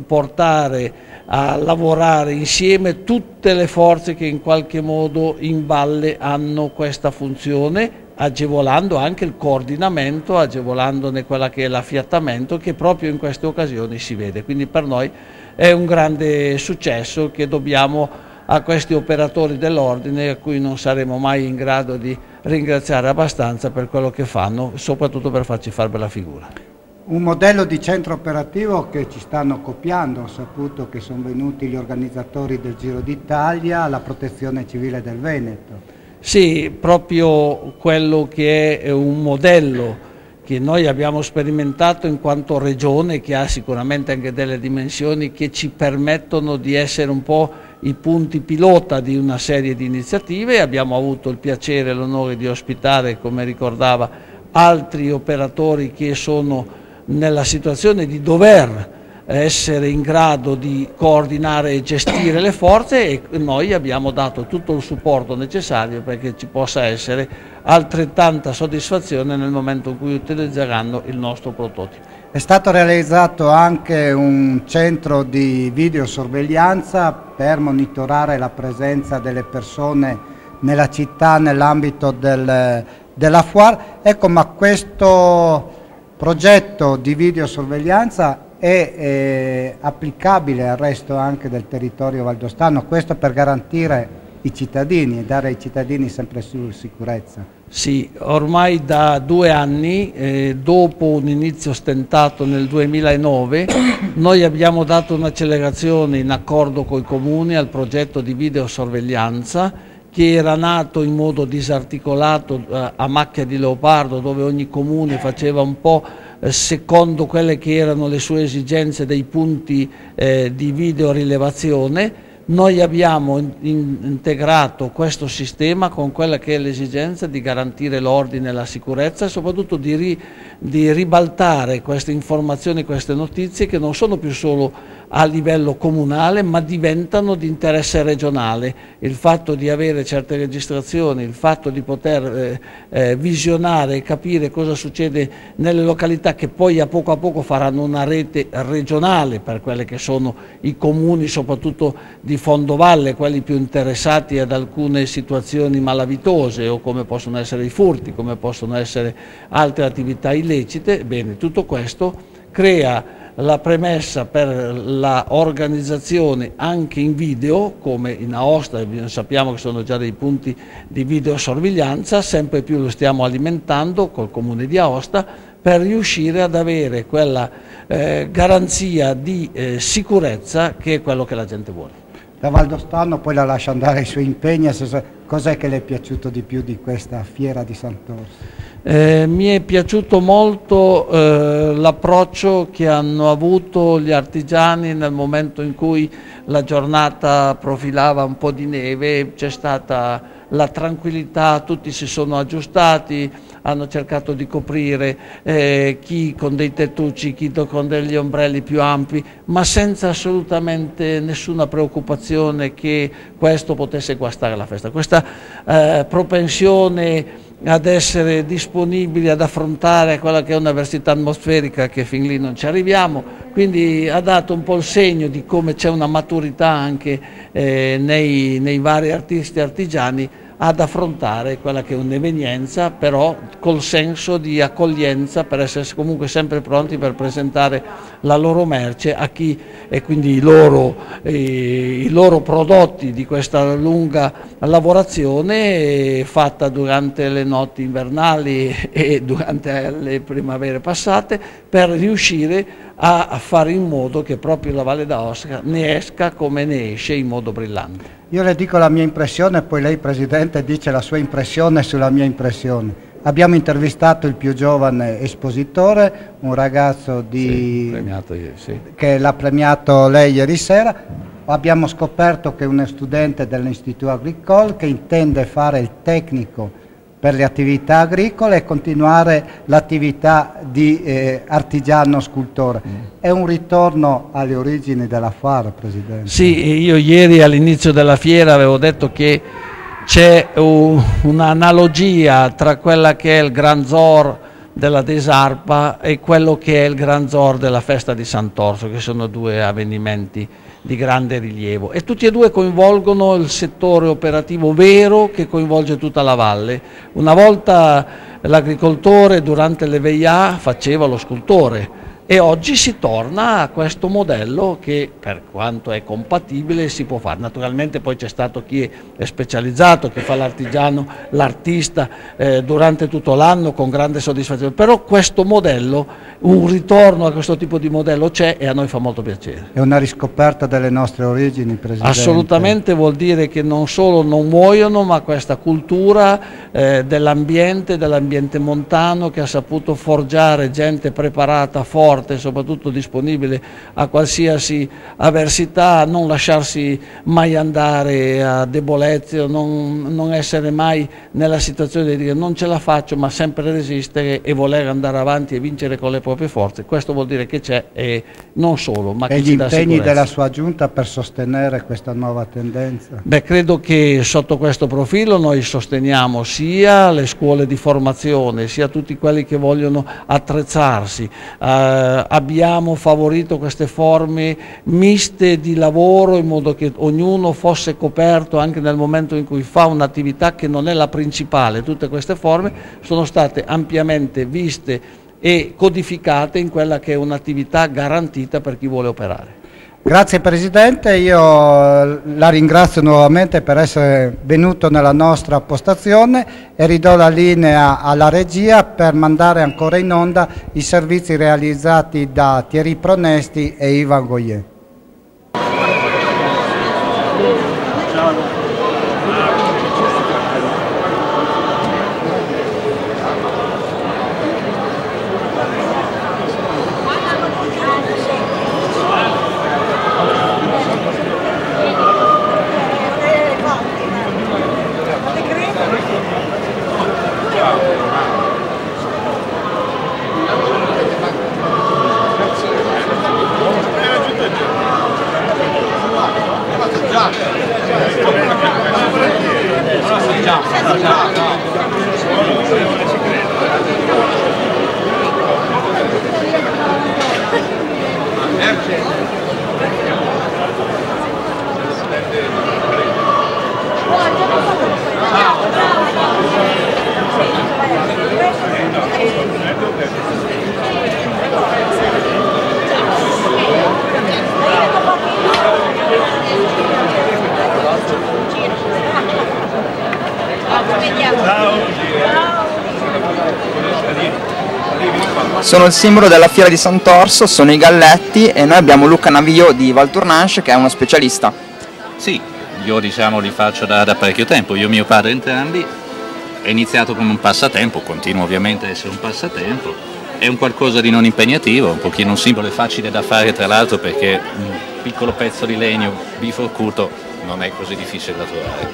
portare a lavorare insieme tutte le forze che in qualche modo in valle hanno questa funzione, agevolando anche il coordinamento, agevolandone quella che è l'affiattamento che proprio in queste occasioni si vede. Quindi per noi è un grande successo che dobbiamo a questi operatori dell'ordine, a cui non saremo mai in grado di ringraziare abbastanza per quello che fanno, soprattutto per farci fare bella figura. Un modello di centro operativo che ci stanno copiando, ho saputo che sono venuti gli organizzatori del Giro d'Italia, la Protezione Civile del Veneto. Sì, proprio quello che è un modello che noi abbiamo sperimentato in quanto regione, che ha sicuramente anche delle dimensioni che ci permettono di essere un po' i punti pilota di una serie di iniziative. Abbiamo avuto il piacere e l'onore di ospitare, come ricordava, altri operatori che sono nella situazione di dover essere in grado di coordinare e gestire le forze, e noi abbiamo dato tutto il supporto necessario perché ci possa essere altrettanta soddisfazione nel momento in cui utilizzeranno il nostro prototipo. È stato realizzato anche un centro di videosorveglianza per monitorare la presenza delle persone nella città nell'ambito del, della Foire. Ecco, ma questo progetto di videosorveglianza è eh, applicabile al resto anche del territorio valdostano, questo per garantire i cittadini e dare ai cittadini sempre più sicurezza. Sì, ormai da due anni, eh, dopo un inizio stentato nel duemilanove, noi abbiamo dato un'accelerazione in accordo con i comuni al progetto di videosorveglianza che era nato in modo disarticolato eh, a macchia di leopardo, dove ogni comune faceva un po' secondo quelle che erano le sue esigenze dei punti eh, di videorilevazione. Noi abbiamo in, in, integrato questo sistema con quella che è l'esigenza di garantire l'ordine e la sicurezza e soprattutto di, ri, di ribaltare queste informazioni, queste notizie che non sono più solo a livello comunale, ma diventano di interesse regionale. Il fatto di avere certe registrazioni, il fatto di poter eh, eh, visionare e capire cosa succede nelle località che poi a poco a poco faranno una rete regionale per quelli che sono i comuni, soprattutto di fondovalle, quelli più interessati ad alcune situazioni malavitose o come possono essere i furti, come possono essere altre attività illecite. Bene, tutto questo crea la premessa per l'organizzazione anche in video, come in Aosta, sappiamo che sono già dei punti di videosorveglianza, sempre più lo stiamo alimentando col Comune di Aosta per riuscire ad avere quella eh, garanzia di eh, sicurezza che è quello che la gente vuole. Da Valdostano poi la lascio andare ai suoi impegni, cos'è che le è piaciuto di più di questa fiera di Sant'Orso? Eh, mi è piaciuto molto eh, l'approccio che hanno avuto gli artigiani nel momento in cui la giornata profilava un po' di neve, c'è stata la tranquillità, tutti si sono aggiustati, hanno cercato di coprire eh, chi con dei tettucci, chi con degli ombrelli più ampi, ma senza assolutamente nessuna preoccupazione che questo potesse guastare la festa. Questa eh, propensione ad essere disponibili ad affrontare quella che è un'avversità atmosferica che fin lì non ci arriviamo, quindi ha dato un po' il segno di come c'è una maturità anche eh, nei, nei vari artisti artigiani ad affrontare quella che è un'evenienza, però col senso di accoglienza, per essere comunque sempre pronti per presentare la loro merce a chi e quindi i loro, eh, i loro prodotti di questa lunga lavorazione eh, fatta durante le notti invernali e durante le primavere passate, per riuscire a, a fare in modo che proprio la Valle d'Aosta ne esca come ne esce in modo brillante. Io le dico la mia impressione, poi lei Presidente dice la sua impressione sulla mia impressione. Abbiamo intervistato il più giovane espositore, un ragazzo di... Sì, premiato ieri, sì. che l'ha premiato lei ieri sera. Abbiamo scoperto che è uno studente dell'Istituto Agricole che intende fare il tecnico per le attività agricole e continuare l'attività di eh, artigiano scultore. Mm. È un ritorno alle origini della Foire, Presidente? Sì, io ieri all'inizio della fiera avevo detto che c'è un, un'analogia tra quella che è il Gran Zor della Desarpa e quello che è il Gran Zor della festa di Sant'Orso, che sono due avvenimenti di grande rilievo e tutti e due coinvolgono il settore operativo vero che coinvolge tutta la valle. Una volta l'agricoltore durante le veillà faceva lo scultore e oggi si torna a questo modello che per quanto è compatibile si può fare. Naturalmente poi c'è stato chi è specializzato, che fa l'artigiano, l'artista eh, durante tutto l'anno con grande soddisfazione, però questo modello, un ritorno a questo tipo di modello c'è e a noi fa molto piacere. È una riscoperta delle nostre origini, Presidente? Assolutamente, vuol dire che non solo non muoiono, ma questa cultura eh, dell'ambiente, dell'ambiente montano che ha saputo forgiare gente preparata, forte, soprattutto disponibile a qualsiasi avversità, non lasciarsi mai andare a debolezze, non, non essere mai nella situazione di dire non ce la faccio, ma sempre resistere e voler andare avanti e vincere con le proprie forze. Questo vuol dire che c'è e non solo, ma e che gli ci dà impegni sicurezza. della sua giunta per sostenere questa nuova tendenza? Beh, credo che sotto questo profilo noi sosteniamo sia le scuole di formazione, sia tutti quelli che vogliono attrezzarsi. Eh, abbiamo favorito queste forme miste di lavoro in modo che ognuno fosse coperto anche nel momento in cui fa un'attività che non è la principale. Tutte queste forme sono state ampiamente viste e codificate in quella che è un'attività garantita per chi vuole operare. Grazie Presidente, io la ringrazio nuovamente per essere venuto nella nostra postazione e ridò la linea alla regia per mandare ancora in onda i servizi realizzati da Thierry Pronesti e Ivan Goyer. Sono il simbolo della fiera di Sant'Orso, sono i galletti e noi abbiamo Luca Navio di Valtournanche che è uno specialista. Sì, io diciamo li faccio da, da parecchio tempo, io e mio padre entrambi. È iniziato come un passatempo, continua ovviamente ad essere un passatempo, è un qualcosa di non impegnativo, un pochino un simbolo e facile da fare tra l'altro perché un piccolo pezzo di legno biforcuto non è così difficile da trovare.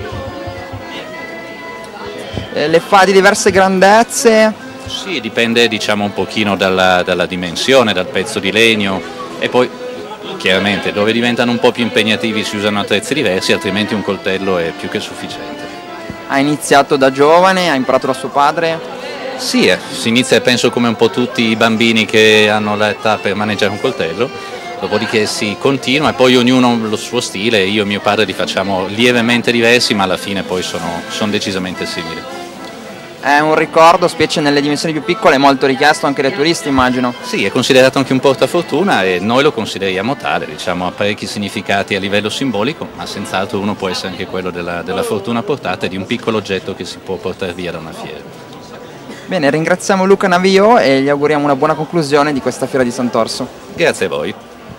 Eh, le fa di diverse grandezze? Sì, dipende diciamo un pochino dalla, dalla dimensione, dal pezzo di legno e poi chiaramente dove diventano un po' più impegnativi si usano attrezzi diversi, altrimenti un coltello è più che sufficiente. Ha iniziato da giovane, ha imparato da suo padre? Sì, eh, si inizia penso come un po' tutti i bambini che hanno l'età per maneggiare un coltello, dopodiché si continua e poi ognuno lo suo stile, io e mio padre li facciamo lievemente diversi ma alla fine poi sono, sono decisamente simili. È un ricordo, specie nelle dimensioni più piccole, molto richiesto anche dai turisti immagino. Sì, è considerato anche un portafortuna e noi lo consideriamo tale, diciamo ha parecchi significati a livello simbolico, ma senz'altro uno può essere anche quello della, della fortuna portata e di un piccolo oggetto che si può portare via da una fiera. Bene, ringraziamo Luca Navio e gli auguriamo una buona conclusione di questa fiera di Sant'Orso. Grazie a voi.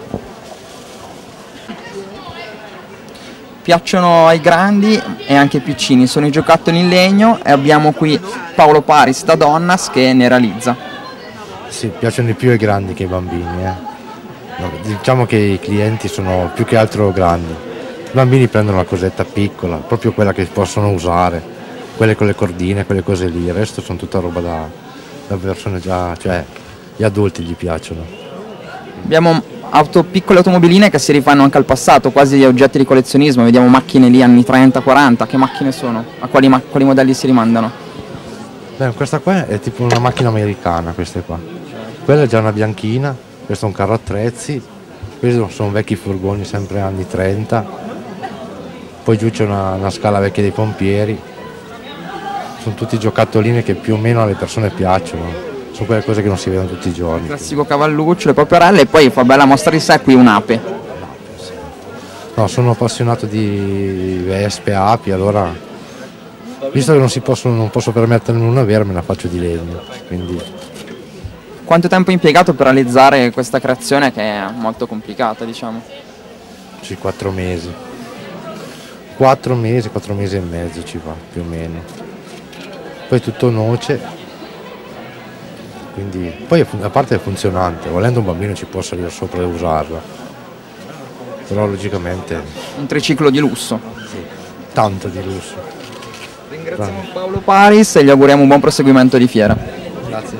Piacciono ai grandi e anche ai piccini, sono i giocattoli in legno e abbiamo qui Paolo Paris da Donnas che ne realizza. Sì, piacciono di più ai grandi che ai bambini. Eh. No, diciamo che i clienti sono più che altro grandi. I bambini prendono la cosetta piccola, proprio quella che possono usare, quelle con le cordine, quelle cose lì, il resto sono tutta roba da, da persone già, cioè gli adulti gli piacciono. Abbiamo auto, piccole automobiline che si rifanno anche al passato, quasi oggetti di collezionismo, vediamo macchine lì anni trenta quaranta, che macchine sono? A quali, quali modelli si rimandano? Beh, questa qua è tipo una macchina americana, queste qua. Quella è già una bianchina, questo è un carro attrezzi, questi sono vecchi furgoni sempre anni trenta, poi giù c'è una, una scala vecchia dei pompieri, sono tutti giocattolini che più o meno alle persone piacciono. Sono quelle cose che non si vedono tutti i giorni. Il classico cavalluccio, le paperelle e poi fa bella mostra di sé qui un'ape. No, sono appassionato di vespe, api, allora visto che non, si possono, non posso permettermi una vera, me la faccio di legno. Quindi... Quanto tempo hai impiegato per realizzare questa creazione che è molto complicata, diciamo? Sì, quattro mesi. Quattro mesi, quattro mesi e mezzo ci va, più o meno. Poi tutto noce. Quindi, poi a parte è funzionante, volendo un bambino ci può salire sopra e usarla, però logicamente... Un triciclo di lusso. Sì, tanto di lusso. Ringraziamo Beh. Paolo Paris e gli auguriamo un buon proseguimento di fiera. Grazie.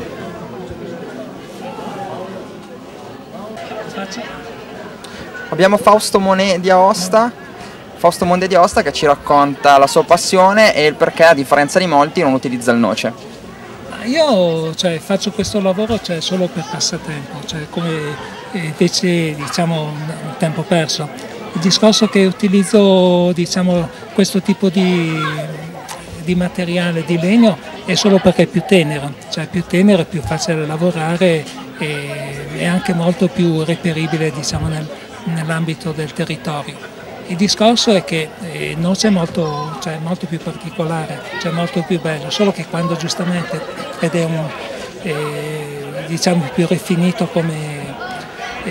Abbiamo Fausto Monet di Aosta, Fausto Monet di Aosta che ci racconta la sua passione e il perché, a differenza di molti, non utilizza il noce. Io cioè, faccio questo lavoro cioè, solo per passatempo, cioè, come invece diciamo un tempo perso. Il discorso che utilizzo diciamo, questo tipo di, di materiale di legno è solo perché è più tenero, cioè più tenero è più facile da lavorare e è anche molto più reperibile diciamo, nel, nell'ambito del territorio. Il discorso è che il noce è molto, cioè, molto più particolare, cioè molto più bello, solo che quando giustamente ed è un, eh, diciamo più rifinito come, eh,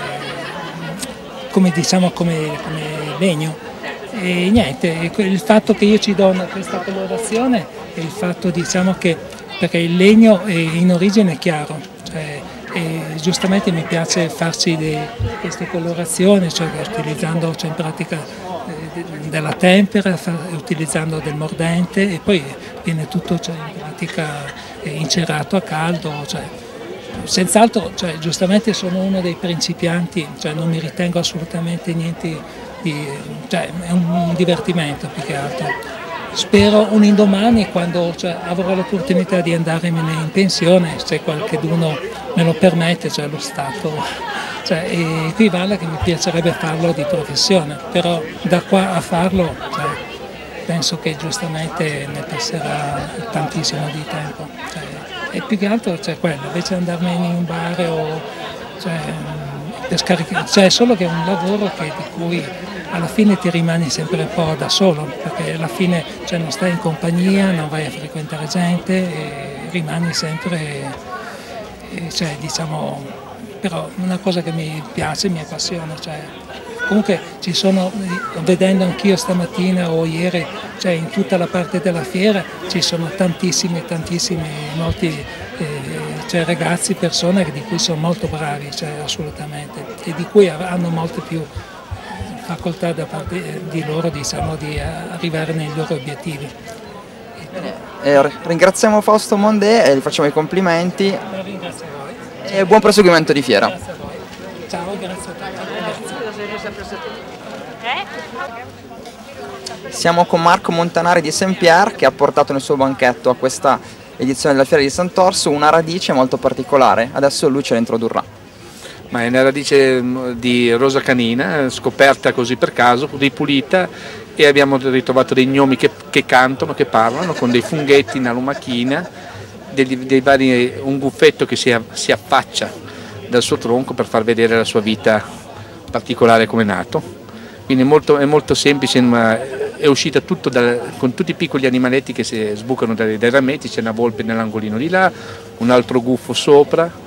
come, diciamo, come, come legno. E niente, il fatto che io ci do questa colorazione è il fatto diciamo che perché il legno è in origine chiaro. Cioè, e giustamente mi piace farci de, queste colorazioni, cioè utilizzando cioè in pratica eh, della tempera, fa, utilizzando del mordente e poi viene tutto cioè, in pratica eh, incerato a caldo. Cioè, senz'altro, cioè, giustamente sono uno dei principianti, cioè, non mi ritengo assolutamente niente di... Cioè, è un divertimento più che altro. Spero un indomani, quando cioè, avrò l'opportunità di andarmene in pensione, se qualcuno me lo permette, cioè lo Stato, cioè, equivale che mi piacerebbe farlo di professione, però da qua a farlo cioè, penso che giustamente ne passerà tantissimo di tempo. Cioè, e più che altro cioè, quello, invece di andarmene in un bar o cioè, per scaricare, cioè solo che è un lavoro che, di cui alla fine ti rimani sempre un po' da solo, perché alla fine cioè, non stai in compagnia, non vai a frequentare gente e rimani sempre e, cioè, diciamo, però una cosa che mi piace, mi appassiona, cioè, comunque ci sono, vedendo anch'io stamattina o ieri, cioè in tutta la parte della fiera ci sono tantissimi, tantissimi, molti eh, cioè ragazzi, persone di cui sono molto bravi, cioè, assolutamente, e di cui hanno molte più facoltà da parte di loro, diciamo, di arrivare nei loro obiettivi. Eh, ringraziamo Fausto Mondè e gli facciamo i complimenti e buon proseguimento di fiera. Ciao, grazie a tutti. Siamo con Marco Montanari di Saint-Pierre che ha portato nel suo banchetto a questa edizione della Fiera di Sant'Orso una radice molto particolare. Adesso lui ce la introdurrà. Ma è una radice di rosa canina, scoperta così per caso, ripulita, e abbiamo ritrovato dei gnomi che, che cantano, che parlano, con dei funghetti in alumachina, dei, dei vari, un guffetto che si, si affaccia dal suo tronco per far vedere la sua vita particolare come è nato. Quindi è molto, è molto semplice, ma è uscita tutto da, con tutti i piccoli animaletti che si sbucano dai, dai rametti, c'è una volpe nell'angolino di là, un altro gufo sopra,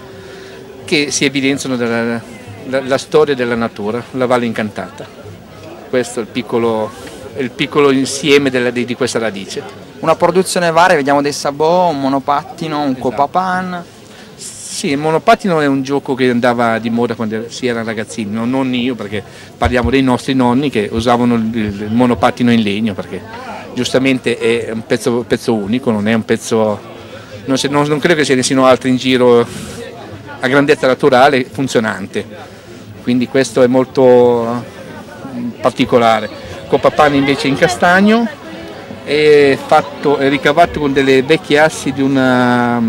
che si evidenziano dalla la, la storia della natura, la Valle Incantata. Questo è il piccolo, è il piccolo insieme della, di, di questa radice. Una produzione varia, vediamo dei sabot, un monopattino, un esatto. copapan. Sì, il monopattino è un gioco che andava di moda quando si era ragazzini, no, non io, perché parliamo dei nostri nonni che usavano il, il monopattino in legno, perché giustamente è un pezzo, pezzo unico, non è un pezzo, non, se, non, non credo che ce ne siano altri in giro a grandezza naturale funzionante, quindi questo è molto particolare. Copapan invece in castagno, è, fatto, è ricavato con delle vecchie assi di una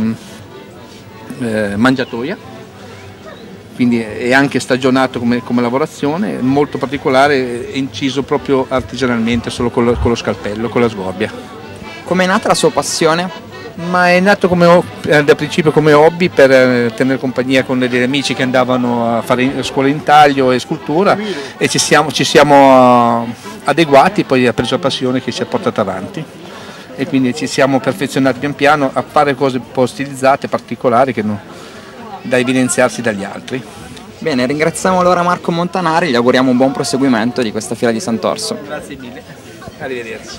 eh, mangiatoia, quindi è anche stagionato come, come lavorazione, molto particolare, è inciso proprio artigianalmente, solo con lo, con lo scalpello, con la sgorbia. Come è nata la sua passione? Ma è nato come, da principio come hobby, per eh, tenere compagnia con degli amici che andavano a fare scuola in taglio e scultura, e ci siamo, ci siamo adeguati, poi ha preso la passione che ci ha portato avanti e quindi ci siamo perfezionati pian piano a fare cose un po' stilizzate, particolari, che non, da evidenziarsi dagli altri. Bene, ringraziamo allora Marco Montanari, gli auguriamo un buon proseguimento di questa Fiera di Sant'Orso. Grazie mille, arrivederci.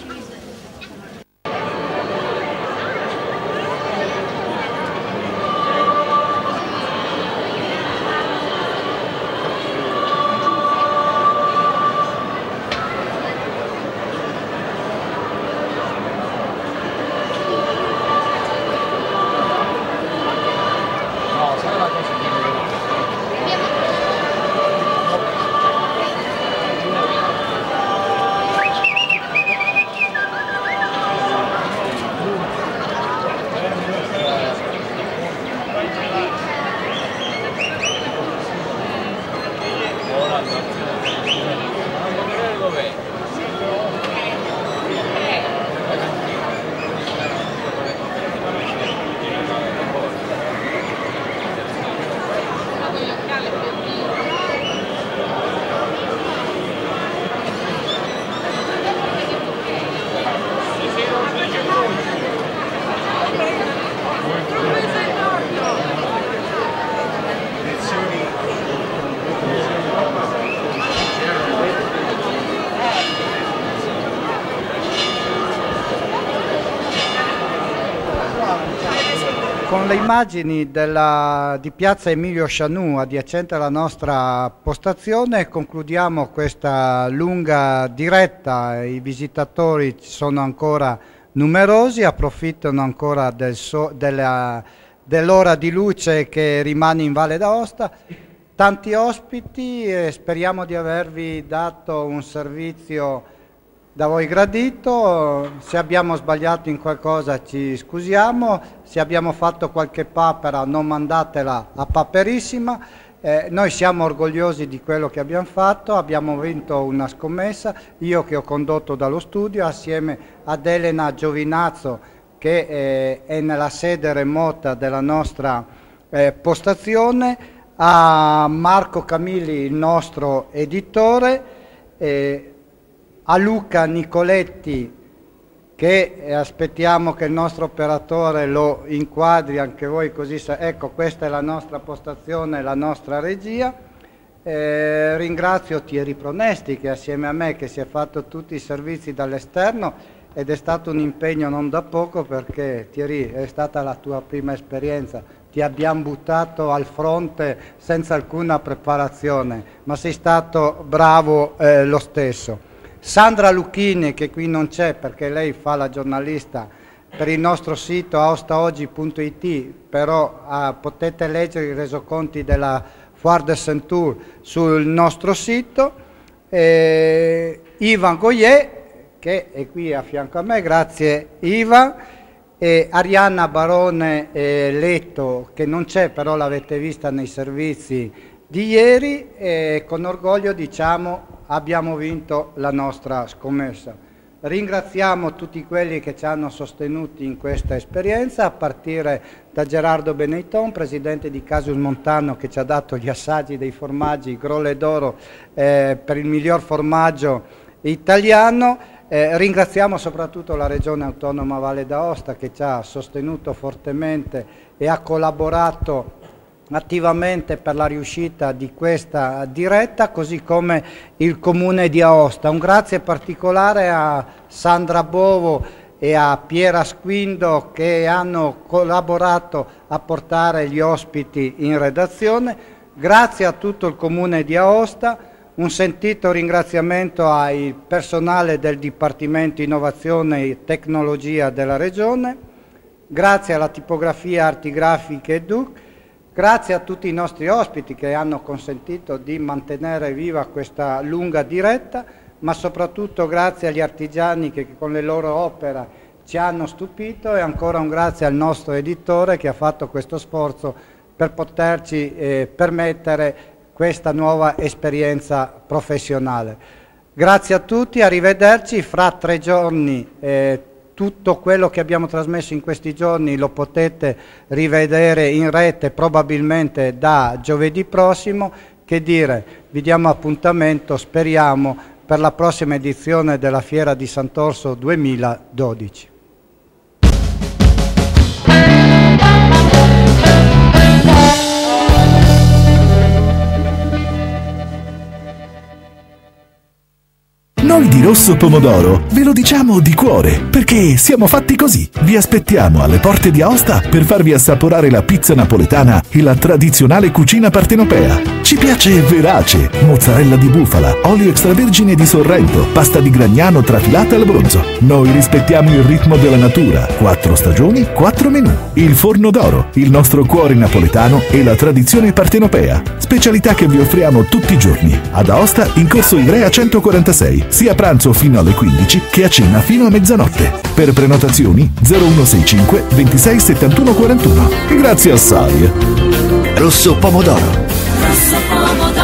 Con le immagini della, di piazza Emilio Chanoux adiacente alla nostra postazione concludiamo questa lunga diretta. I visitatori sono ancora numerosi, approfittano ancora del so, della, dell'ora di luce che rimane in Valle d'Aosta. Tanti ospiti e speriamo di avervi dato un servizio da voi gradito. Se abbiamo sbagliato in qualcosa ci scusiamo, se abbiamo fatto qualche papera non mandatela a Paperissima, eh, noi siamo orgogliosi di quello che abbiamo fatto, abbiamo vinto una scommessa, io che ho condotto dallo studio assieme ad Elena Giovinazzo che eh, è nella sede remota della nostra eh, postazione, a Marco Camilli il nostro editore, eh, a Luca Nicoletti che aspettiamo che il nostro operatore lo inquadri anche voi, così sa- ecco, questa è la nostra postazione, la nostra regia. Eh, ringrazio Thierry Pronesti che assieme a me che si è fatto tutti i servizi dall'esterno ed è stato un impegno non da poco, perché Thierry è stata la tua prima esperienza, ti abbiamo buttato al fronte senza alcuna preparazione, ma sei stato bravo eh, lo stesso. Sandra Lucchini, che qui non c'è perché lei fa la giornalista per il nostro sito aostaoggi punto it, però ah, potete leggere i resoconti della Foire de Saint-Tour sul nostro sito. Eh, Ivan Goyer, che è qui a fianco a me, grazie Ivan, e Arianna Barone eh, Letto, che non c'è però l'avete vista nei servizi di ieri, e con orgoglio diciamo abbiamo vinto la nostra scommessa. Ringraziamo tutti quelli che ci hanno sostenuti in questa esperienza, a partire da Gerardo Beneiton, presidente di Casus Montano, che ci ha dato gli assaggi dei formaggi Grolle d'Oro eh, per il miglior formaggio italiano. Eh, ringraziamo soprattutto la Regione Autonoma Valle d'Aosta, che ci ha sostenuto fortemente e ha collaborato attivamente per la riuscita di questa diretta, così come il Comune di Aosta. Un grazie particolare a Sandra Bovo e a Piera Squindo, che hanno collaborato a portare gli ospiti in redazione. Grazie a tutto il Comune di Aosta, un sentito ringraziamento al personale del Dipartimento Innovazione e Tecnologia della Regione, grazie alla Tipografia Arti Grafiche e D U C. Grazie a tutti i nostri ospiti che hanno consentito di mantenere viva questa lunga diretta, ma soprattutto grazie agli artigiani che con le loro opere ci hanno stupito, e ancora un grazie al nostro editore che ha fatto questo sforzo per poterci eh, permettere questa nuova esperienza professionale. Grazie a tutti, arrivederci, fra tre giorni eh, tutto quello che abbiamo trasmesso in questi giorni lo potete rivedere in rete probabilmente da giovedì prossimo. Che dire, vi diamo appuntamento, speriamo, per la prossima edizione della Fiera di Sant'Orso duemiladodici. Noi di Rosso Pomodoro ve lo diciamo di cuore, perché siamo fatti così. Vi aspettiamo alle porte di Aosta per farvi assaporare la pizza napoletana e la tradizionale cucina partenopea. Ci piace verace, mozzarella di bufala, olio extravergine di Sorrento, pasta di Gragnano trafilata al bronzo. Noi rispettiamo il ritmo della natura. Quattro stagioni, quattro menù. Il Forno d'Oro, il nostro cuore napoletano e la tradizione partenopea. Specialità che vi offriamo tutti i giorni. Ad Aosta in Corso Ivrea centoquarantasei, sia a pranzo fino alle quindici che a cena fino a mezzanotte. Per prenotazioni zero uno sei cinque ventisei settantuno quarantuno. Grazie assai. Rosso Pomodoro. Rosso Pomodoro.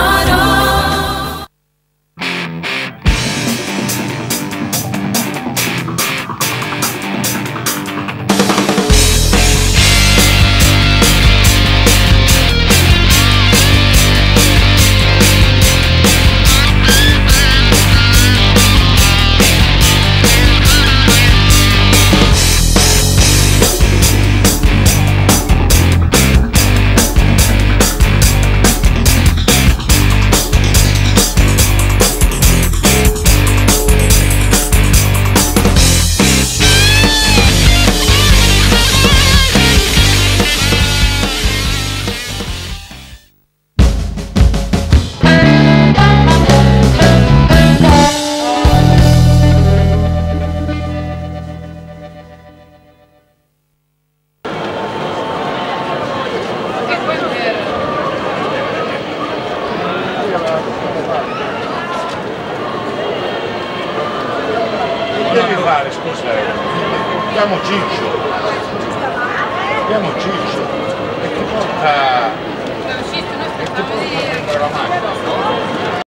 fare, scusa? Chiamo Ciccio. Chiamo Ciccio. E che porta